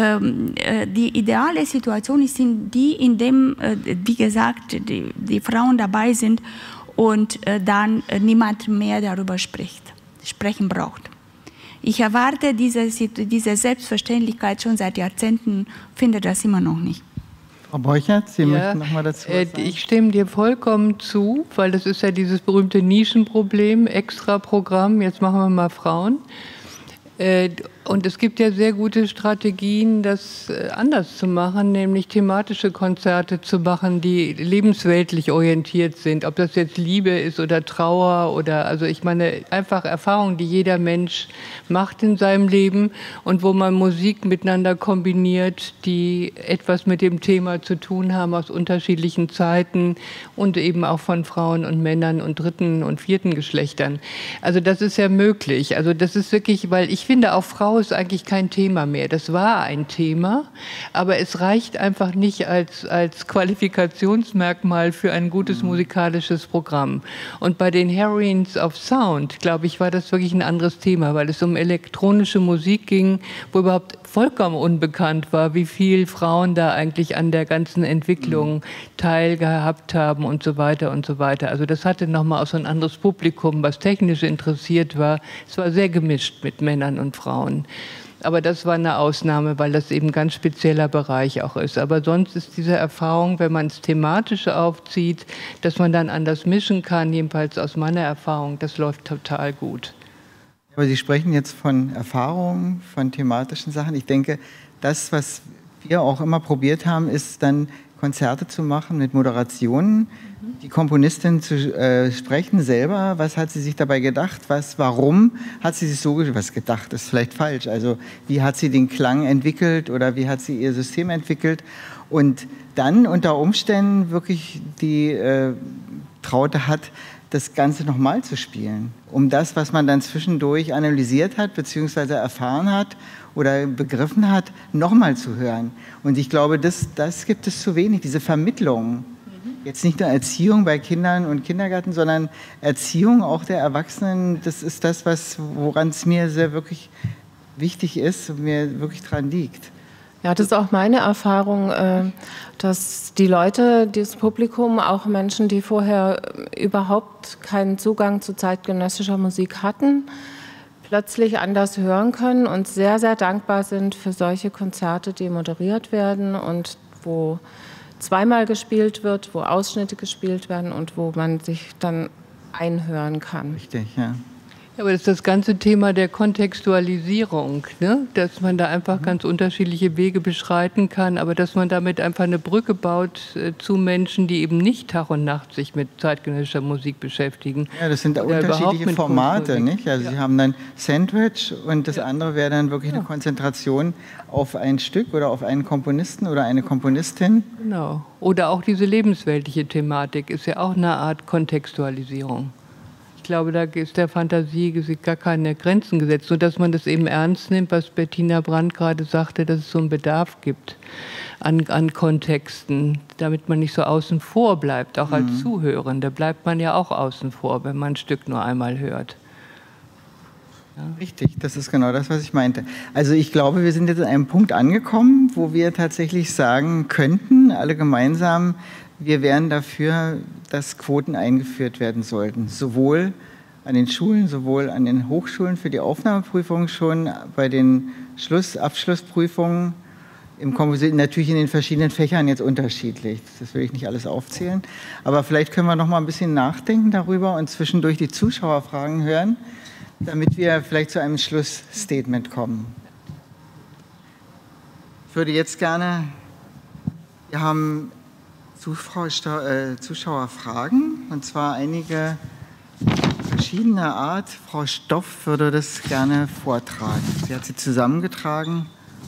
Die ideale Situation ist die, in dem, wie gesagt, die Frauen dabei sind und dann niemand mehr darüber sprechen braucht. Ich erwarte diese Selbstverständlichkeit schon seit Jahrzehnten, finde das immer noch nicht. Frau Borchert, Sie möchten noch mal dazu was sagen? Ich stimme dir vollkommen zu, weil das ist ja dieses berühmte Nischenproblem, Extraprogramm, jetzt machen wir mal Frauen. Und es gibt ja sehr gute Strategien, das anders zu machen, nämlich thematische Konzerte zu machen, die lebensweltlich orientiert sind. Ob das jetzt Liebe ist oder Trauer oder, also ich meine, einfach Erfahrungen, die jeder Mensch macht in seinem Leben und wo man Musik miteinander kombiniert, die etwas mit dem Thema zu tun haben aus unterschiedlichen Zeiten und eben auch von Frauen und Männern und dritten und vierten Geschlechtern. Also das ist ja möglich. Also das ist wirklich, weil ich finde, auch Frau ist eigentlich kein Thema mehr. Das war ein Thema, aber es reicht einfach nicht als Qualifikationsmerkmal für ein gutes musikalisches Programm. Und bei den Heroines of Sound, glaube ich, war das wirklich ein anderes Thema, weil es um elektronische Musik ging, wo überhaupt vollkommen unbekannt war, wie viel Frauen da eigentlich an der ganzen Entwicklung teilgehabt haben und so weiter und so weiter. Also das hatte nochmal auch so ein anderes Publikum, was technisch interessiert war. Es war sehr gemischt mit Männern und Frauen. Aber das war eine Ausnahme, weil das eben ein ganz spezieller Bereich auch ist. Aber sonst ist diese Erfahrung, wenn man es thematisch aufzieht, dass man dann anders mischen kann, jedenfalls aus meiner Erfahrung, das läuft total gut. Aber Sie sprechen jetzt von Erfahrungen, von thematischen Sachen. Ich denke, das, was wir auch immer probiert haben, ist dann Konzerte zu machen mit Moderationen, die Komponistin zu sprechen selber. Was hat sie sich dabei gedacht? Warum hat sie sich so gedacht? Das ist vielleicht falsch. Also wie hat sie den Klang entwickelt oder wie hat sie ihr System entwickelt? Und dann unter Umständen wirklich die Traute hat, das Ganze nochmal zu spielen, um das, was man dann zwischendurch analysiert hat, beziehungsweise erfahren hat oder begriffen hat, nochmal zu hören. Und ich glaube, das gibt es zu wenig, diese Vermittlung. Jetzt nicht nur Erziehung bei Kindern und Kindergärten, sondern Erziehung auch der Erwachsenen. Das ist das, woran es mir sehr wirklich wichtig ist und mir wirklich dran liegt. Ja, das ist auch meine Erfahrung, dass die Leute, das Publikum, auch Menschen, die vorher überhaupt keinen Zugang zu zeitgenössischer Musik hatten, plötzlich anders hören können und sehr, sehr dankbar sind für solche Konzerte, die moderiert werden und wo zweimal gespielt wird, wo Ausschnitte gespielt werden und wo man sich dann einhören kann. Richtig, ja. Ja, aber das ist das ganze Thema der Kontextualisierung, ne? Dass man da einfach ganz unterschiedliche Wege beschreiten kann, aber dass man damit einfach eine Brücke baut zu Menschen, die eben nicht Tag und Nacht sich mit zeitgenössischer Musik beschäftigen. Ja, das sind unterschiedliche Formate, nicht? Also Sie haben dann Sandwich und das andere wäre dann wirklich eine Konzentration auf ein Stück oder auf einen Komponisten oder eine Komponistin. Genau. Oder auch diese lebensweltliche Thematik ist ja auch eine Art Kontextualisierung. Ich glaube, da ist der Fantasie gar keine Grenzen gesetzt, nur dass man das eben ernst nimmt, was Bettina Brandt gerade sagte, dass es so einen Bedarf gibt an Kontexten, damit man nicht so außen vor bleibt, auch als Zuhörende bleibt man ja auch außen vor, wenn man ein Stück nur einmal hört. Ja. Richtig, das ist genau das, was ich meinte. Also ich glaube, wir sind jetzt an einem Punkt angekommen, wo wir tatsächlich sagen könnten, alle gemeinsam, wir wären dafür, dass Quoten eingeführt werden sollten, sowohl an den Schulen, sowohl an den Hochschulen für die Aufnahmeprüfung schon, bei den Abschlussprüfungen, natürlich in den verschiedenen Fächern jetzt unterschiedlich. Das will ich nicht alles aufzählen. Aber vielleicht können wir noch mal ein bisschen nachdenken darüber und zwischendurch die Zuschauerfragen hören, damit wir vielleicht zu einem Schlussstatement kommen. Ich würde jetzt gerne, wir haben Zuschauerfragen, und zwar einige verschiedener Art. Frau Stoff würde das gerne vortragen. Sie hat sie zusammengetragen.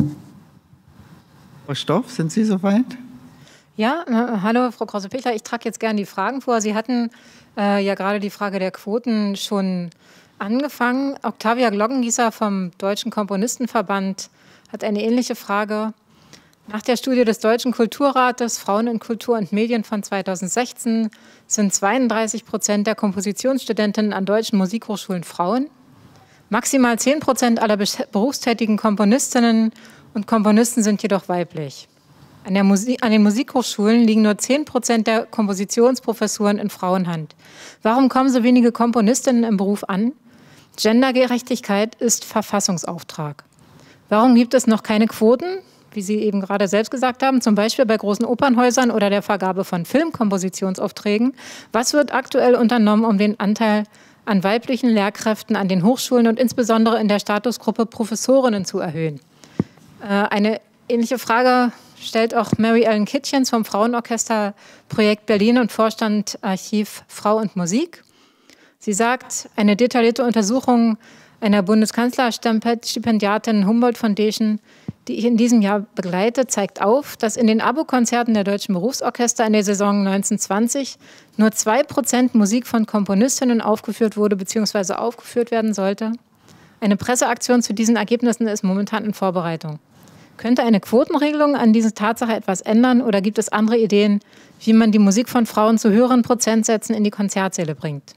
Frau Stoff, sind Sie soweit? Ja, hallo Frau Krause-Pichler, ich trage jetzt gerne die Fragen vor. Sie hatten ja gerade die Frage der Quoten schon angefangen. Octavia Glockengießer vom Deutschen Komponistenverband hat eine ähnliche Frage. Nach der Studie des Deutschen Kulturrates Frauen in Kultur und Medien von 2016 sind 32% der Kompositionsstudentinnen an deutschen Musikhochschulen Frauen. Maximal 10% aller berufstätigen Komponistinnen und Komponisten sind jedoch weiblich. An den Musikhochschulen liegen nur 10% der Kompositionsprofessuren in Frauenhand. Warum kommen so wenige Komponistinnen im Beruf an? Gendergerechtigkeit ist Verfassungsauftrag. Warum gibt es noch keine Quoten, wie Sie eben gerade selbst gesagt haben, zum Beispiel bei großen Opernhäusern oder der Vergabe von Filmkompositionsaufträgen? Was wird aktuell unternommen, um den Anteil an weiblichen Lehrkräften an den Hochschulen und insbesondere in der Statusgruppe Professorinnen zu erhöhen? Eine ähnliche Frage stellt auch Mary Ellen Kitchens vom Frauenorchester Projekt Berlin und Vorstand Archiv Frau und Musik. Sie sagt, eine detaillierte Untersuchung einer Bundeskanzlerstipendiatin Humboldt Foundation, die ich in diesem Jahr begleite, zeigt auf, dass in den Abo-Konzerten der Deutschen Berufsorchester in der Saison 1920 nur 2% Musik von Komponistinnen aufgeführt wurde bzw. aufgeführt werden sollte. Eine Presseaktion zu diesen Ergebnissen ist momentan in Vorbereitung. Könnte eine Quotenregelung an diese Tatsache etwas ändern oder gibt es andere Ideen, wie man die Musik von Frauen zu höheren Prozentsätzen in die Konzertsäle bringt?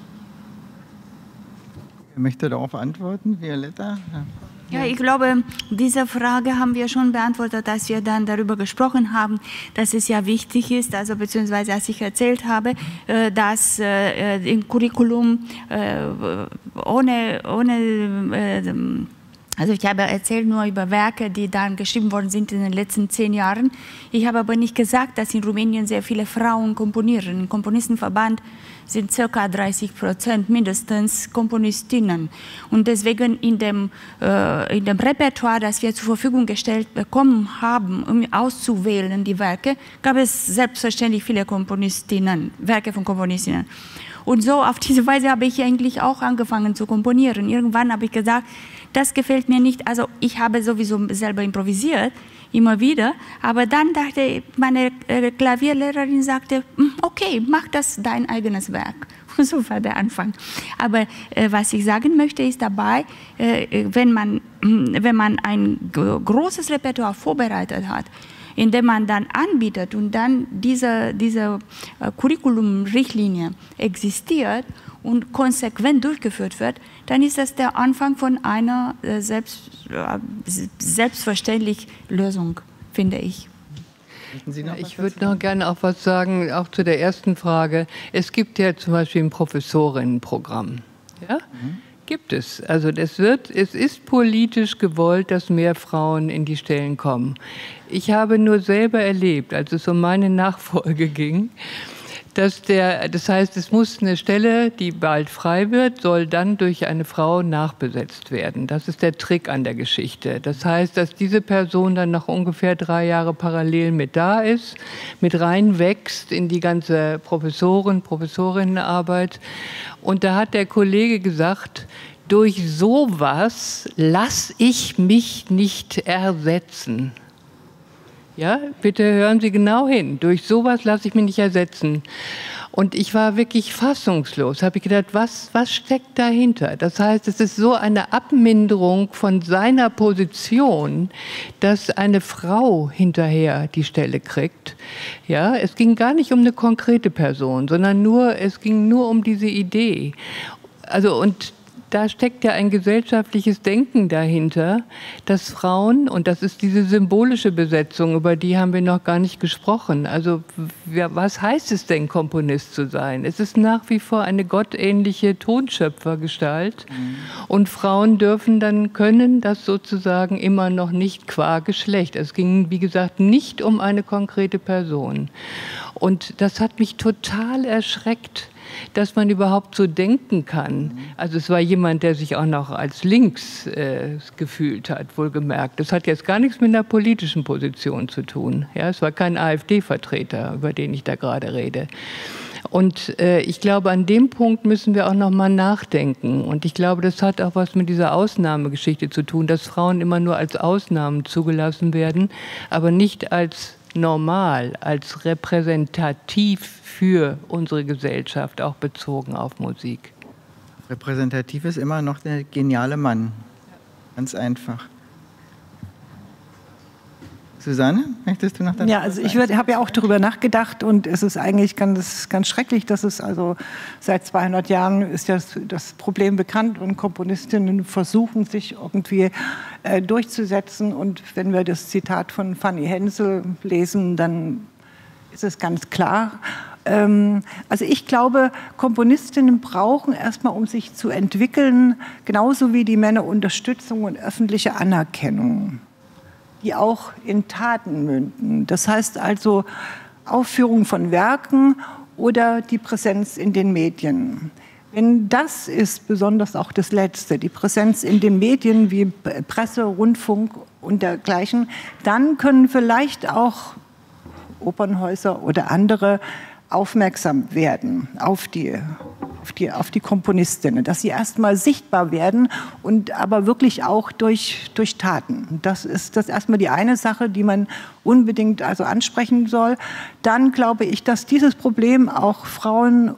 Wer möchte darauf antworten? Violetta? Ja, ich glaube, diese Frage haben wir schon beantwortet, als wir dann darüber gesprochen haben, dass es ja wichtig ist, also beziehungsweise als ich erzählt habe, dass im Curriculum also ich habe erzählt nur über Werke, die dann geschrieben worden sind in den letzten 10 Jahren. Ich habe aber nicht gesagt, dass in Rumänien sehr viele Frauen komponieren. Im Komponistenverband sind ca. 30% mindestens Komponistinnen. Und deswegen in dem Repertoire, das wir zur Verfügung gestellt bekommen haben, um auszuwählen die Werke, gab es selbstverständlich viele Komponistinnen, Werke von Komponistinnen. Und so auf diese Weise habe ich eigentlich auch angefangen zu komponieren. Irgendwann habe ich gesagt, das gefällt mir nicht. Also ich habe sowieso selber improvisiert, immer wieder. Aber dann dachte meine Klavierlehrerin sagte, okay, mach das dein eigenes Werk. So war der Anfang. Aber was ich sagen möchte, ist dabei, wenn man ein großes Repertoire vorbereitet hat, indem man dann anbietet und dann diese Curriculum-Richtlinie existiert und konsequent durchgeführt wird, dann ist das der Anfang von einer selbstverständlichen Lösung, finde ich. Ich würde noch gerne auch was sagen, auch zu der ersten Frage. Es gibt ja zum Beispiel ein Professorinnenprogramm. Ja? Gibt es. Also es ist politisch gewollt, dass mehr Frauen in die Stellen kommen. Ich habe nur selber erlebt, als es um meine Nachfolge ging, das heißt, es muss eine Stelle, die bald frei wird, soll dann durch eine Frau nachbesetzt werden. Das ist der Trick an der Geschichte. Das heißt, dass diese Person dann noch ungefähr 3 Jahre parallel mit da ist, mit reinwächst in die ganze Professorinnenarbeit. Und da hat der Kollege gesagt, durch sowas lasse ich mich nicht ersetzen. Ja, bitte hören Sie genau hin. Durch sowas lasse ich mich nicht ersetzen. Und ich war wirklich fassungslos. Habe ich gedacht, was steckt dahinter? Das heißt, es ist so eine Abminderung von seiner Position, dass eine Frau hinterher die Stelle kriegt. Ja, es ging gar nicht um eine konkrete Person, sondern es ging nur um diese Idee. Also, und da steckt ja ein gesellschaftliches Denken dahinter, dass Frauen, und das ist diese symbolische Besetzung, über die haben wir noch gar nicht gesprochen. Also was heißt es denn, Komponist zu sein? Es ist nach wie vor eine gottähnliche Tonschöpfergestalt. Und Frauen können das sozusagen immer noch nicht qua Geschlecht. Es ging, wie gesagt, nicht um eine konkrete Person. Und das hat mich total erschreckt, dass man überhaupt so denken kann. Also es war jemand, der sich auch noch als links gefühlt hat, wohlgemerkt. Das hat jetzt gar nichts mit einer politischen Position zu tun. Ja, es war kein AfD-Vertreter, über den ich da gerade rede. Und ich glaube, an dem Punkt müssen wir auch noch mal nachdenken. Und ich glaube, das hat auch was mit dieser Ausnahmegeschichte zu tun, dass Frauen immer nur als Ausnahmen zugelassen werden, aber nicht als normal, als repräsentativ für unsere Gesellschaft, auch bezogen auf Musik. Repräsentativ ist immer noch der geniale Mann. Ganz einfach. Susanne, möchtest du noch dazu? Ja, also ich habe ja auch darüber nachgedacht und es ist eigentlich ganz schrecklich, dass es also seit 200 Jahren ist das Problem bekannt und Komponistinnen versuchen sich irgendwie durchzusetzen, und wenn wir das Zitat von Fanny Hensel lesen, dann ist es ganz klar. Also ich glaube, Komponistinnen brauchen erstmal, um sich zu entwickeln, genauso wie die Männer, Unterstützung und öffentliche Anerkennung, die auch in Taten münden. Das heißt also Aufführung von Werken oder die Präsenz in den Medien. Wenn das ist besonders auch das Letzte, die Präsenz in den Medien wie Presse, Rundfunk und dergleichen, dann können vielleicht auch Opernhäuser oder andere aufmerksam werden auf die Komponistinnen, dass sie erstmal sichtbar werden und aber wirklich auch durch Taten. Das ist erstmal die eine Sache, die man unbedingt also ansprechen soll. Dann glaube ich, dass dieses Problem auch Frauen,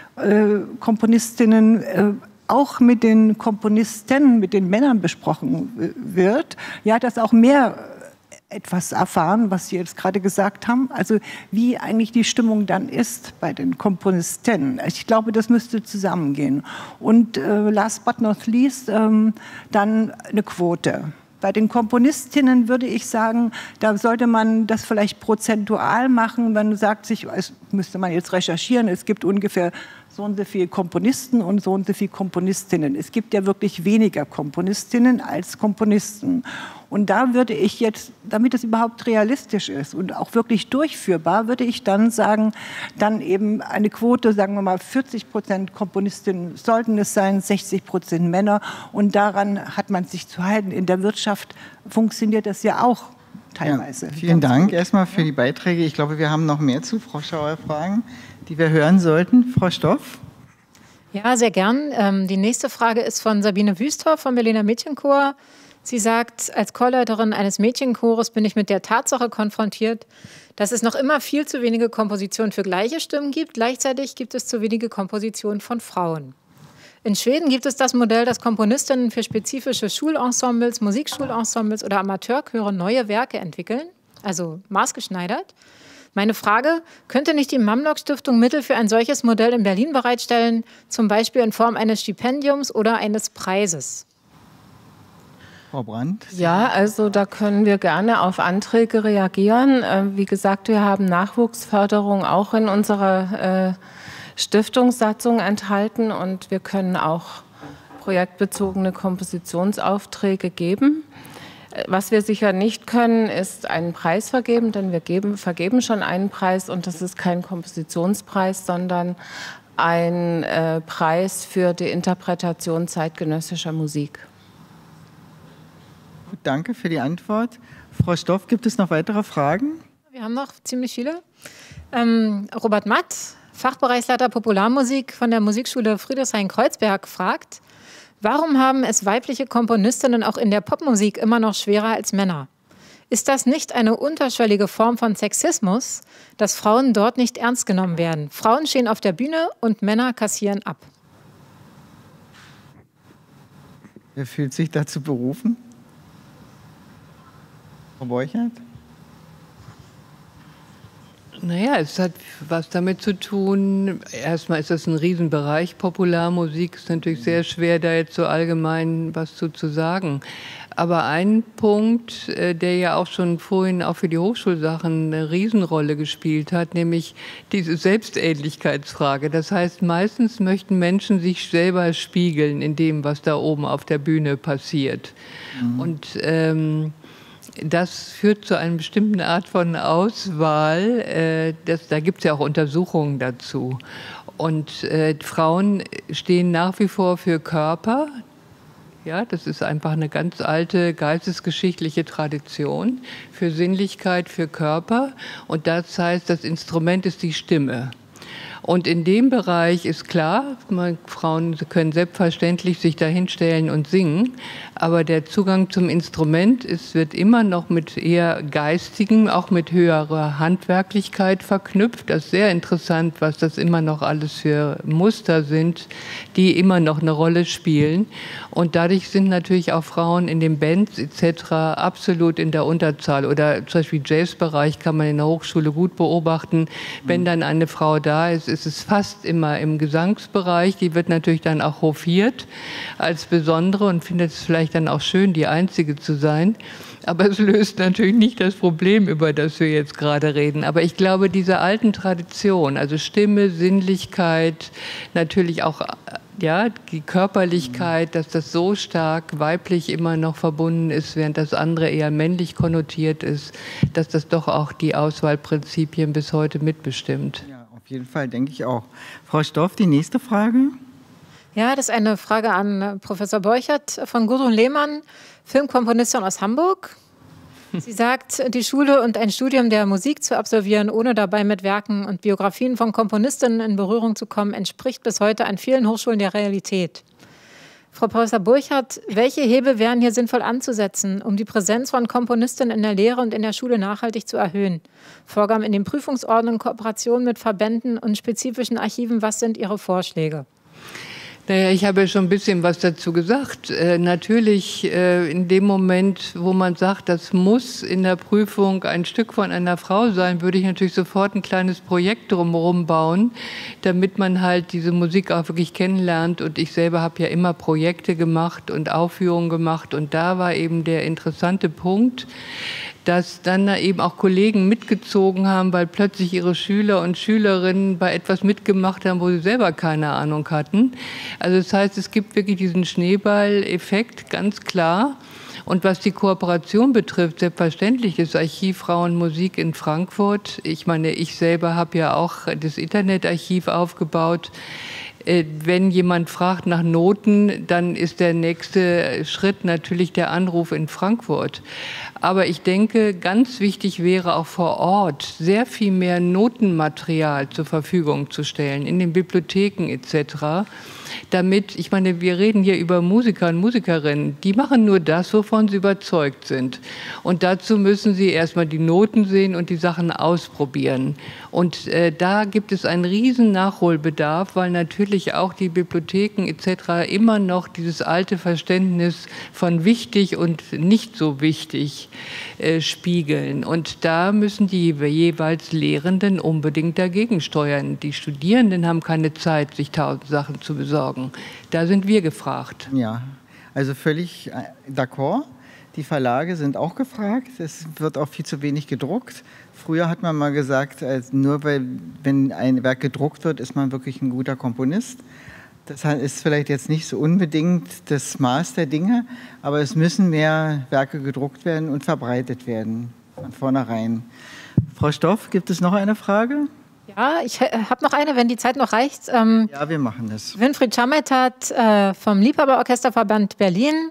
Komponistinnen, auch mit den Komponisten, mit den Männern besprochen wird. Ja, dass auch mehr etwas erfahren, was Sie jetzt gerade gesagt haben, also wie eigentlich die Stimmung dann ist bei den Komponisten. Ich glaube, das müsste zusammengehen. Und last but not least, dann eine Quote. Bei den Komponistinnen würde ich sagen, da sollte man das vielleicht prozentual machen. Man sagt sich, es müsste man jetzt recherchieren, es gibt ungefähr so und so viele Komponisten und so und so viele Komponistinnen. Es gibt ja wirklich weniger Komponistinnen als Komponisten. Und da würde ich jetzt, damit es überhaupt realistisch ist und auch wirklich durchführbar, würde ich dann sagen, dann eben eine Quote, sagen wir mal 40% Komponistinnen sollten es sein, 60% Männer. Und daran hat man sich zu halten. In der Wirtschaft funktioniert das ja auch teilweise. Ja, vielen Dank erstmal für die Beiträge. Ich glaube, wir haben noch mehr zu Frau Schauer Fragen, die wir hören sollten. Frau Stoff? Ja, sehr gern. Die nächste Frage ist von Sabine Wüsthoff vom Berliner Mädchenchor. Sie sagt, als Chorleiterin eines Mädchenchores bin ich mit der Tatsache konfrontiert, dass es noch immer viel zu wenige Kompositionen für gleiche Stimmen gibt. Gleichzeitig gibt es zu wenige Kompositionen von Frauen. In Schweden gibt es das Modell, dass Komponistinnen für spezifische Schulensembles, Musikschulensembles oder Amateurchöre neue Werke entwickeln, also maßgeschneidert. Meine Frage, könnte nicht die Mamlock-Stiftung Mittel für ein solches Modell in Berlin bereitstellen, zum Beispiel in Form eines Stipendiums oder eines Preises? Frau Brandt? Ja, also da können wir gerne auf Anträge reagieren. Wie gesagt, wir haben Nachwuchsförderung auch in unserer Stiftungssatzung enthalten und wir können auch projektbezogene Kompositionsaufträge geben. Was wir sicher nicht können, ist einen Preis vergeben, denn wir vergeben schon einen Preis und das ist kein Kompositionspreis, sondern ein Preis für die Interpretation zeitgenössischer Musik. Gut, danke für die Antwort. Frau Stoff, gibt es noch weitere Fragen? Wir haben noch ziemlich viele. Robert Matt, Fachbereichsleiter Popularmusik von der Musikschule Friedrichshain-Kreuzberg, fragt: Warum haben es weibliche Komponistinnen auch in der Popmusik immer noch schwerer als Männer? Ist das nicht eine unterschwellige Form von Sexismus, dass Frauen dort nicht ernst genommen werden? Frauen stehen auf der Bühne und Männer kassieren ab. Wer fühlt sich dazu berufen? Frau Borchert? Naja, es hat was damit zu tun. Erstmal ist das ein Riesenbereich. Popularmusik ist natürlich sehr schwer, da jetzt so allgemein was zu sagen. Aber ein Punkt, der ja auch schon vorhin auch für die Hochschulsachen eine Riesenrolle gespielt hat, nämlich diese Selbstähnlichkeitsfrage. Das heißt, meistens möchten Menschen sich selber spiegeln in dem, was da oben auf der Bühne passiert. Mhm. Und das führt zu einer bestimmten Art von Auswahl. Da gibt es ja auch Untersuchungen dazu. Und Frauen stehen nach wie vor für Körper. Ja, das ist einfach eine ganz alte geistesgeschichtliche Tradition. Für Sinnlichkeit, für Körper. Und das heißt, das Instrument ist die Stimme. Und in dem Bereich ist klar, Frauen können selbstverständlich sich dahinstellen und singen, aber der Zugang zum Instrument wird immer noch mit eher geistigem, auch mit höherer Handwerklichkeit verknüpft. Das ist sehr interessant, was das immer noch alles für Muster sind, die immer noch eine Rolle spielen. Und dadurch sind natürlich auch Frauen in den Bands etc. absolut in der Unterzahl. Oder zum Beispiel im Jazzbereich kann man in der Hochschule gut beobachten, wenn dann eine Frau da ist, ist es fast immer im Gesangsbereich. Die wird natürlich dann auch hofiert als Besondere und findet es vielleicht dann auch schön, die Einzige zu sein. Aber es löst natürlich nicht das Problem, über das wir jetzt gerade reden. Aber ich glaube, diese alten Traditionen, also Stimme, Sinnlichkeit, natürlich auch ja, die Körperlichkeit, dass das so stark weiblich immer noch verbunden ist, während das andere eher männlich konnotiert ist, dass das doch auch die Auswahlprinzipien bis heute mitbestimmt. Auf jeden Fall, denke ich auch. Frau Stoff, die nächste Frage. Ja, das ist eine Frage an Professor Borchert von Gudrun Lehmann, Filmkomponistin aus Hamburg. Sie sagt, die Schule und ein Studium der Musik zu absolvieren, ohne dabei mit Werken und Biografien von Komponistinnen in Berührung zu kommen, entspricht bis heute an vielen Hochschulen der Realität. Frau Professor Borchert, welche Hebel wären hier sinnvoll anzusetzen, um die Präsenz von Komponistinnen in der Lehre und in der Schule nachhaltig zu erhöhen? Vorgaben in den Prüfungsordnungen, Kooperationen mit Verbänden und spezifischen Archiven, was sind Ihre Vorschläge? Naja, ich habe ja schon ein bisschen was dazu gesagt. Natürlich in dem Moment, wo man sagt, das muss in der Prüfung ein Stück von einer Frau sein, würde ich natürlich sofort ein kleines Projekt drumherum bauen, damit man halt diese Musik auch wirklich kennenlernt. Und ich selber habe ja immer Projekte gemacht und Aufführungen gemacht. Und da war eben der interessante Punkt, dass dann da eben auch Kollegen mitgezogen haben, weil plötzlich ihre Schüler und Schülerinnen bei etwas mitgemacht haben, wo sie selber keine Ahnung hatten. Also das heißt, es gibt wirklich diesen Schneeball-Effekt, ganz klar. Und was die Kooperation betrifft, selbstverständlich ist Archiv Frauenmusik in Frankfurt. Ich meine, ich selber habe ja auch das Internetarchiv aufgebaut. Wenn jemand fragt nach Noten, dann ist der nächste Schritt natürlich der Anruf in Frankfurt. Aber ich denke, ganz wichtig wäre auch vor Ort sehr viel mehr Notenmaterial zur Verfügung zu stellen, in den Bibliotheken etc. Damit, ich meine, wir reden hier über Musiker und Musikerinnen, die machen nur das, wovon sie überzeugt sind. Und dazu müssen sie erstmal die Noten sehen und die Sachen ausprobieren. Und da gibt es einen riesen Nachholbedarf, weil natürlich auch die Bibliotheken etc. immer noch dieses alte Verständnis von wichtig und nicht so wichtig spiegeln. Und da müssen die jeweils Lehrenden unbedingt dagegen steuern. Die Studierenden haben keine Zeit, sich 1000 Sachen zu besorgen. Da sind wir gefragt. Ja, also völlig d'accord. Die Verlage sind auch gefragt. Es wird auch viel zu wenig gedruckt. Früher hat man mal gesagt, nur wenn ein Werk gedruckt wird, ist man wirklich ein guter Komponist. Das ist vielleicht jetzt nicht so unbedingt das Maß der Dinge, aber es müssen mehr Werke gedruckt werden und verbreitet werden, von vornherein. Frau Stoff, gibt es noch eine Frage? Ja, ich habe noch eine, wenn die Zeit noch reicht. Ja, wir machen das. Winfried Schamet hat vom Liebhaberorchesterverband Berlin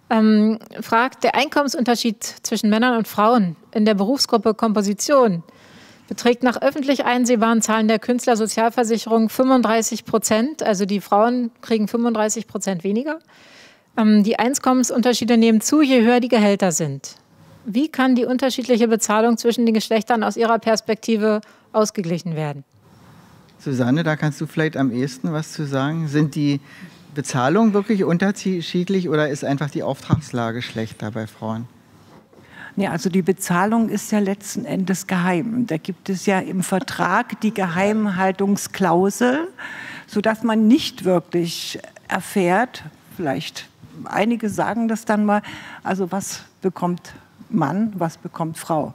fragt, der Einkommensunterschied zwischen Männern und Frauen in der Berufsgruppe Komposition beträgt nach öffentlich einsehbaren Zahlen der Künstlersozialversicherung 35%. Also die Frauen kriegen 35% weniger. Die Einkommensunterschiede nehmen zu, je höher die Gehälter sind. Wie kann die unterschiedliche Bezahlung zwischen den Geschlechtern aus Ihrer Perspektive ausgeglichen werden? Susanne, da kannst du vielleicht am ehesten was zu sagen. Sind die Bezahlungen wirklich unterschiedlich oder ist einfach die Auftragslage schlechter bei Frauen? Ja, also die Bezahlung ist ja letzten Endes geheim. Da gibt es ja im Vertrag die Geheimhaltungsklausel, sodass man nicht wirklich erfährt, vielleicht einige sagen das dann mal, also was bekommt Mann, was bekommt Frau.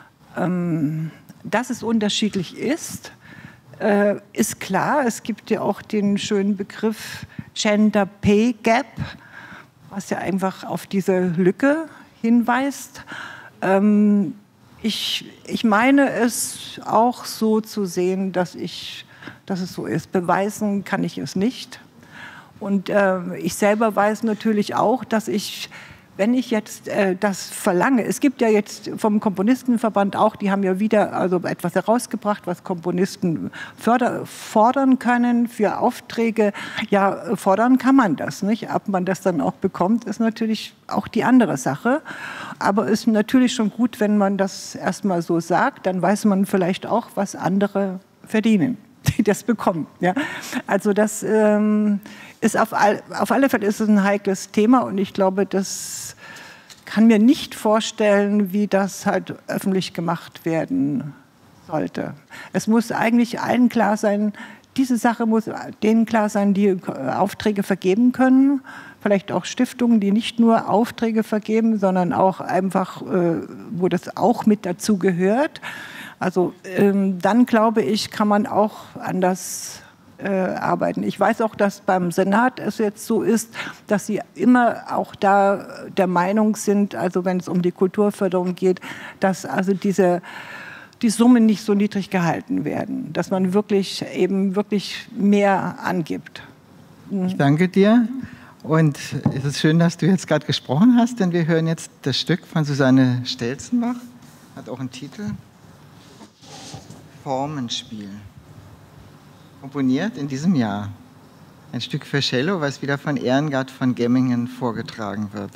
Dass es unterschiedlich ist klar. Es gibt ja auch den schönen Begriff Gender Pay Gap, was ja einfach auf diese Lücke hinweist. Ich meine es auch so zu sehen, dass es so ist. Beweisen kann ich es nicht. Und ich selber weiß natürlich auch, dass wenn ich jetzt das verlange, es gibt ja jetzt vom Komponistenverband auch, die haben ja wieder also etwas herausgebracht, was Komponisten fordern können für Aufträge. Ja, fordern kann man das, nicht? Ob man das dann auch bekommt, ist natürlich auch die andere Sache. Aber es ist natürlich schon gut, wenn man das erstmal so sagt, dann weiß man vielleicht auch, was andere verdienen, die das bekommen. Ja? Also das ist auf alle Fälle ist es ein heikles Thema und ich glaube, das kann mir nicht vorstellen, wie das halt öffentlich gemacht werden sollte. Es muss eigentlich allen klar sein, diese Sache muss denen klar sein, die Aufträge vergeben können. Vielleicht auch Stiftungen, die nicht nur Aufträge vergeben, sondern auch einfach, wo das auch mit dazu gehört. Also dann, glaube ich, kann man auch anders arbeiten. Ich weiß auch, dass beim Senat es jetzt so ist, dass sie immer auch da der Meinung sind, also wenn es um die Kulturförderung geht, dass also die Summen nicht so niedrig gehalten werden, dass man wirklich mehr angibt. Ich danke dir und es ist schön, dass du jetzt gerade gesprochen hast, denn wir hören jetzt das Stück von Susanne Stelzenbach, hat auch einen Titel, Formenspiel. Komponiert in diesem Jahr. Ein Stück für Cello, was wieder von Ehrengard von Gemmingen vorgetragen wird.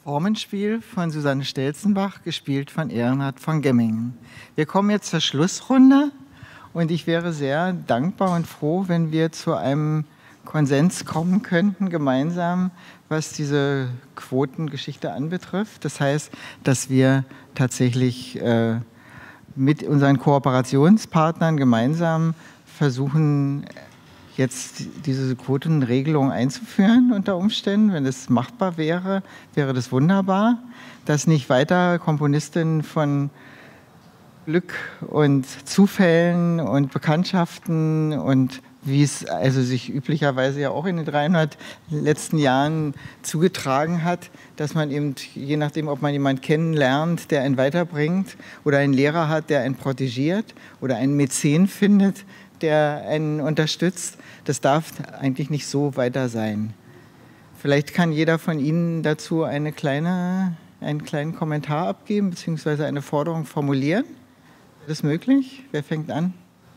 Formenspiel von Susanne Stelzenbach, gespielt von Ehrenhard von Gemmingen. Wir kommen jetzt zur Schlussrunde und ich wäre sehr dankbar und froh, wenn wir zu einem Konsens kommen könnten, gemeinsam, was diese Quotengeschichte anbetrifft. Das heißt, dass wir tatsächlich mit unseren Kooperationspartnern gemeinsam versuchen, jetzt diese Quotenregelung einzuführen unter Umständen. Wenn es machbar wäre, wäre das wunderbar, dass nicht weiter Komponistinnen von Glück und Zufällen und Bekanntschaften und wie es also sich üblicherweise ja auch in den 300 letzten Jahren zugetragen hat, dass man eben, je nachdem, ob man jemanden kennenlernt, der einen weiterbringt oder einen Lehrer hat, der einen protegiert oder einen Mäzen findet, der einen unterstützt, das darf eigentlich nicht so weiter sein. Vielleicht kann jeder von Ihnen dazu einen kleinen Kommentar abgeben, beziehungsweise eine Forderung formulieren. Ist das möglich? Wer fängt an?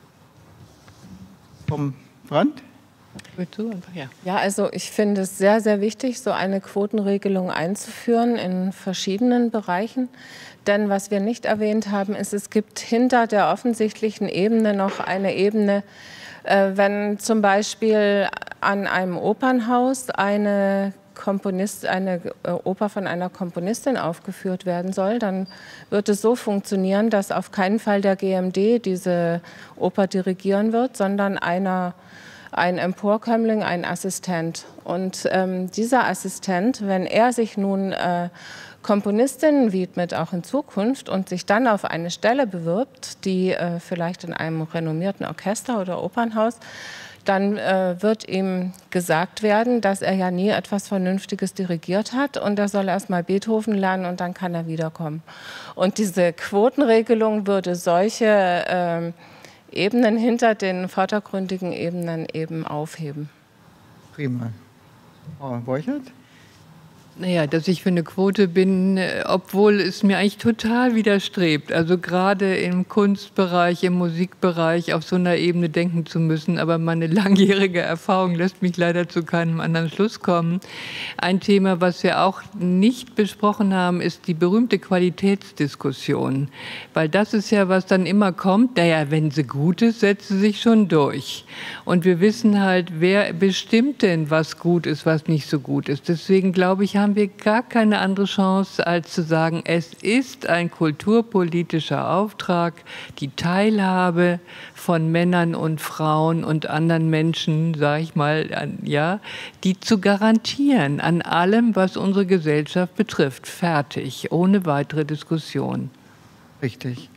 Vom Brand? Ja, also ich finde es sehr, sehr wichtig, so eine Quotenregelung einzuführen in verschiedenen Bereichen. Denn was wir nicht erwähnt haben, ist, es gibt hinter der offensichtlichen Ebene noch eine Ebene, wenn zum Beispiel an einem Opernhaus eine Oper von einer Komponistin aufgeführt werden soll, dann wird es so funktionieren, dass auf keinen Fall der GMD diese Oper dirigieren wird, sondern ein Emporkömmling, ein Assistent. Und dieser Assistent, wenn er sich nun Komponistinnen widmet, auch in Zukunft, und sich dann auf eine Stelle bewirbt, die vielleicht in einem renommierten Orchester oder Opernhaus, dann wird ihm gesagt werden, dass er ja nie etwas Vernünftiges dirigiert hat und er soll erst mal Beethoven lernen und dann kann er wiederkommen. Und diese Quotenregelung würde solche Ebenen hinter den vordergründigen Ebenen eben aufheben. Prima. Frau Borchert? Naja, dass ich für eine Quote bin, obwohl es mir eigentlich total widerstrebt. Also gerade im Kunstbereich, im Musikbereich auf so einer Ebene denken zu müssen. Aber meine langjährige Erfahrung lässt mich leider zu keinem anderen Schluss kommen. Ein Thema, was wir auch nicht besprochen haben, ist die berühmte Qualitätsdiskussion. Weil das ist ja, was dann immer kommt. Naja, wenn sie gut ist, setzt sie sich schon durch. Und wir wissen halt, wer bestimmt denn, was gut ist, was nicht so gut ist. Deswegen glaube ich, haben wir gar keine andere Chance, als zu sagen, es ist ein kulturpolitischer Auftrag, die Teilhabe von Männern und Frauen und anderen Menschen, sage ich mal, ja, die zu garantieren an allem, was unsere Gesellschaft betrifft. Fertig, ohne weitere Diskussion. Richtig.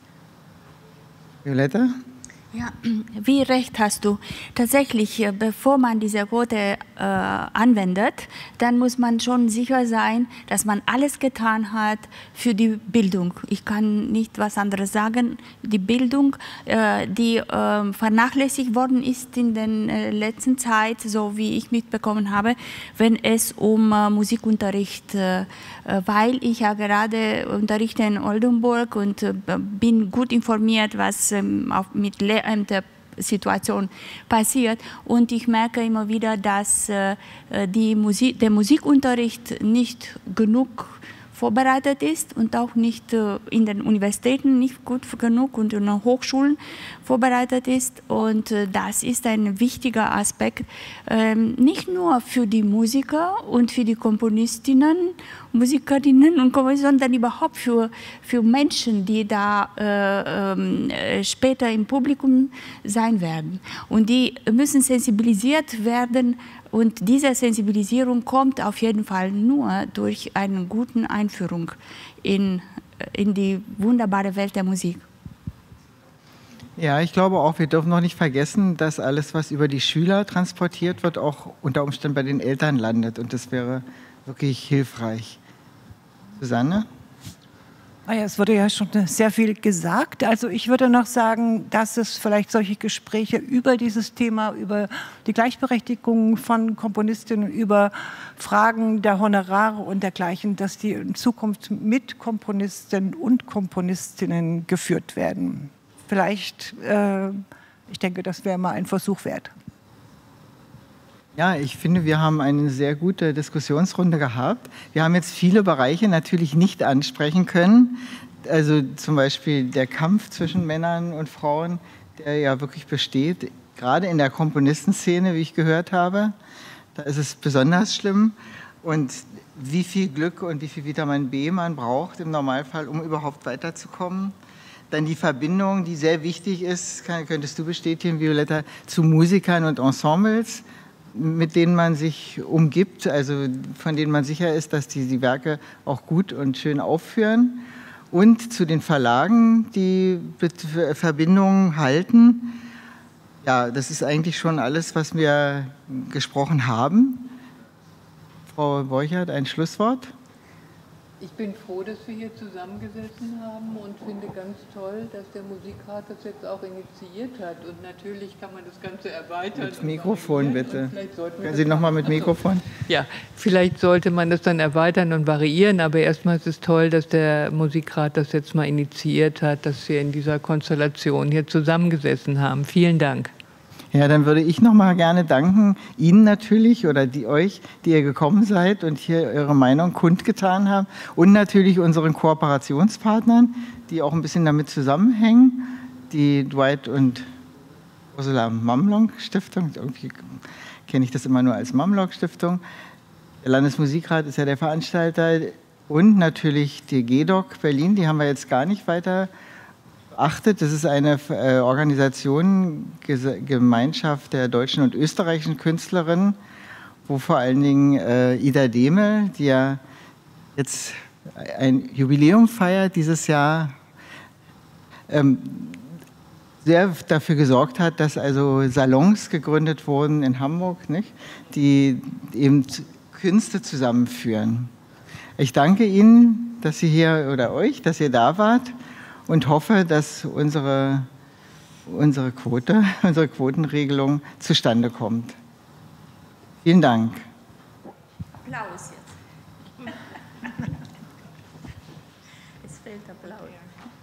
Violetta? Ja, wie recht hast du. Tatsächlich, bevor man diese Quote anwendet, dann muss man schon sicher sein, dass man alles getan hat für die Bildung. Ich kann nicht was anderes sagen. Die Bildung, die vernachlässigt worden ist in der letzten Zeit, so wie ich mitbekommen habe, wenn es um Musikunterricht, weil ich ja gerade unterrichte in Oldenburg und bin gut informiert, was mit der Situation passiert. Und ich merke immer wieder, dass der Musikunterricht nicht genug vorbereitet ist und auch nicht in den Universitäten nicht gut genug und in den Hochschulen vorbereitet ist. Und das ist ein wichtiger Aspekt, nicht nur für die Musiker und für die Komponistinnen, Musikerinnen und Komponisten, sondern überhaupt für Menschen, die da später im Publikum sein werden. Und die müssen sensibilisiert werden. Und diese Sensibilisierung kommt auf jeden Fall nur durch eine gute Einführung in die wunderbare Welt der Musik. Ja, ich glaube auch, wir dürfen noch nicht vergessen, dass alles, was über die Schüler transportiert wird, auch unter Umständen bei den Eltern landet. Und das wäre wirklich hilfreich. Susanne? Es wurde ja schon sehr viel gesagt. Also ich würde noch sagen, dass es vielleicht solche Gespräche über dieses Thema, über die Gleichberechtigung von Komponistinnen, über Fragen der Honorare und dergleichen, dass die in Zukunft mit Komponisten und Komponistinnen geführt werden. Vielleicht, ich denke, das wäre mal ein Versuch wert. Ja, ich finde, wir haben eine sehr gute Diskussionsrunde gehabt. Wir haben jetzt viele Bereiche natürlich nicht ansprechen können. Also zum Beispiel der Kampf zwischen Männern und Frauen, der ja wirklich besteht, gerade in der Komponistenszene, wie ich gehört habe. Da ist es besonders schlimm. Und wie viel Glück und wie viel Vitamin B man braucht im Normalfall, um überhaupt weiterzukommen. Dann die Verbindung, die sehr wichtig ist, könntest du bestätigen, Violetta, zu Musikern und Ensembles, mit denen man sich umgibt, also von denen man sicher ist, dass die Werke auch gut und schön aufführen. Und zu den Verlagen, die Verbindungen halten. Ja, das ist eigentlich schon alles, was wir gesprochen haben. Frau Borchert, ein Schlusswort? Ich bin froh, dass wir hier zusammengesessen haben und finde ganz toll, dass der Musikrat das jetzt auch initiiert hat. Und natürlich kann man das Ganze erweitern. Mit Mikrofon bitte. Können Sie nochmal mit Mikrofon? Ja, vielleicht sollte man das dann erweitern und variieren, aber erstmal ist es toll, dass der Musikrat das jetzt mal initiiert hat, dass wir in dieser Konstellation hier zusammengesessen haben. Vielen Dank. Ja, dann würde ich noch mal gerne danken, Ihnen natürlich oder euch, die ihr gekommen seid und hier eure Meinung kundgetan habt und natürlich unseren Kooperationspartnern, die auch ein bisschen damit zusammenhängen, die Dwight und Ursula Mamlong Stiftung, irgendwie kenne ich das immer nur als Mamlong Stiftung, der Landesmusikrat ist ja der Veranstalter und natürlich die GEDOC Berlin, die haben wir jetzt gar nicht weiter beachtet. Das ist eine Organisation, Gemeinschaft der deutschen und österreichischen Künstlerinnen, wo vor allen Dingen Ida Demel, die ja jetzt ein Jubiläum feiert dieses Jahr, sehr dafür gesorgt hat, dass also Salons gegründet wurden in Hamburg, nicht? Die eben Künste zusammenführen. Ich danke Ihnen, dass Sie hier oder euch, dass ihr da wart. Und hoffe, dass unsere Quotenregelung zustande kommt. Vielen Dank. Applaus jetzt. Es fehlt Applaus.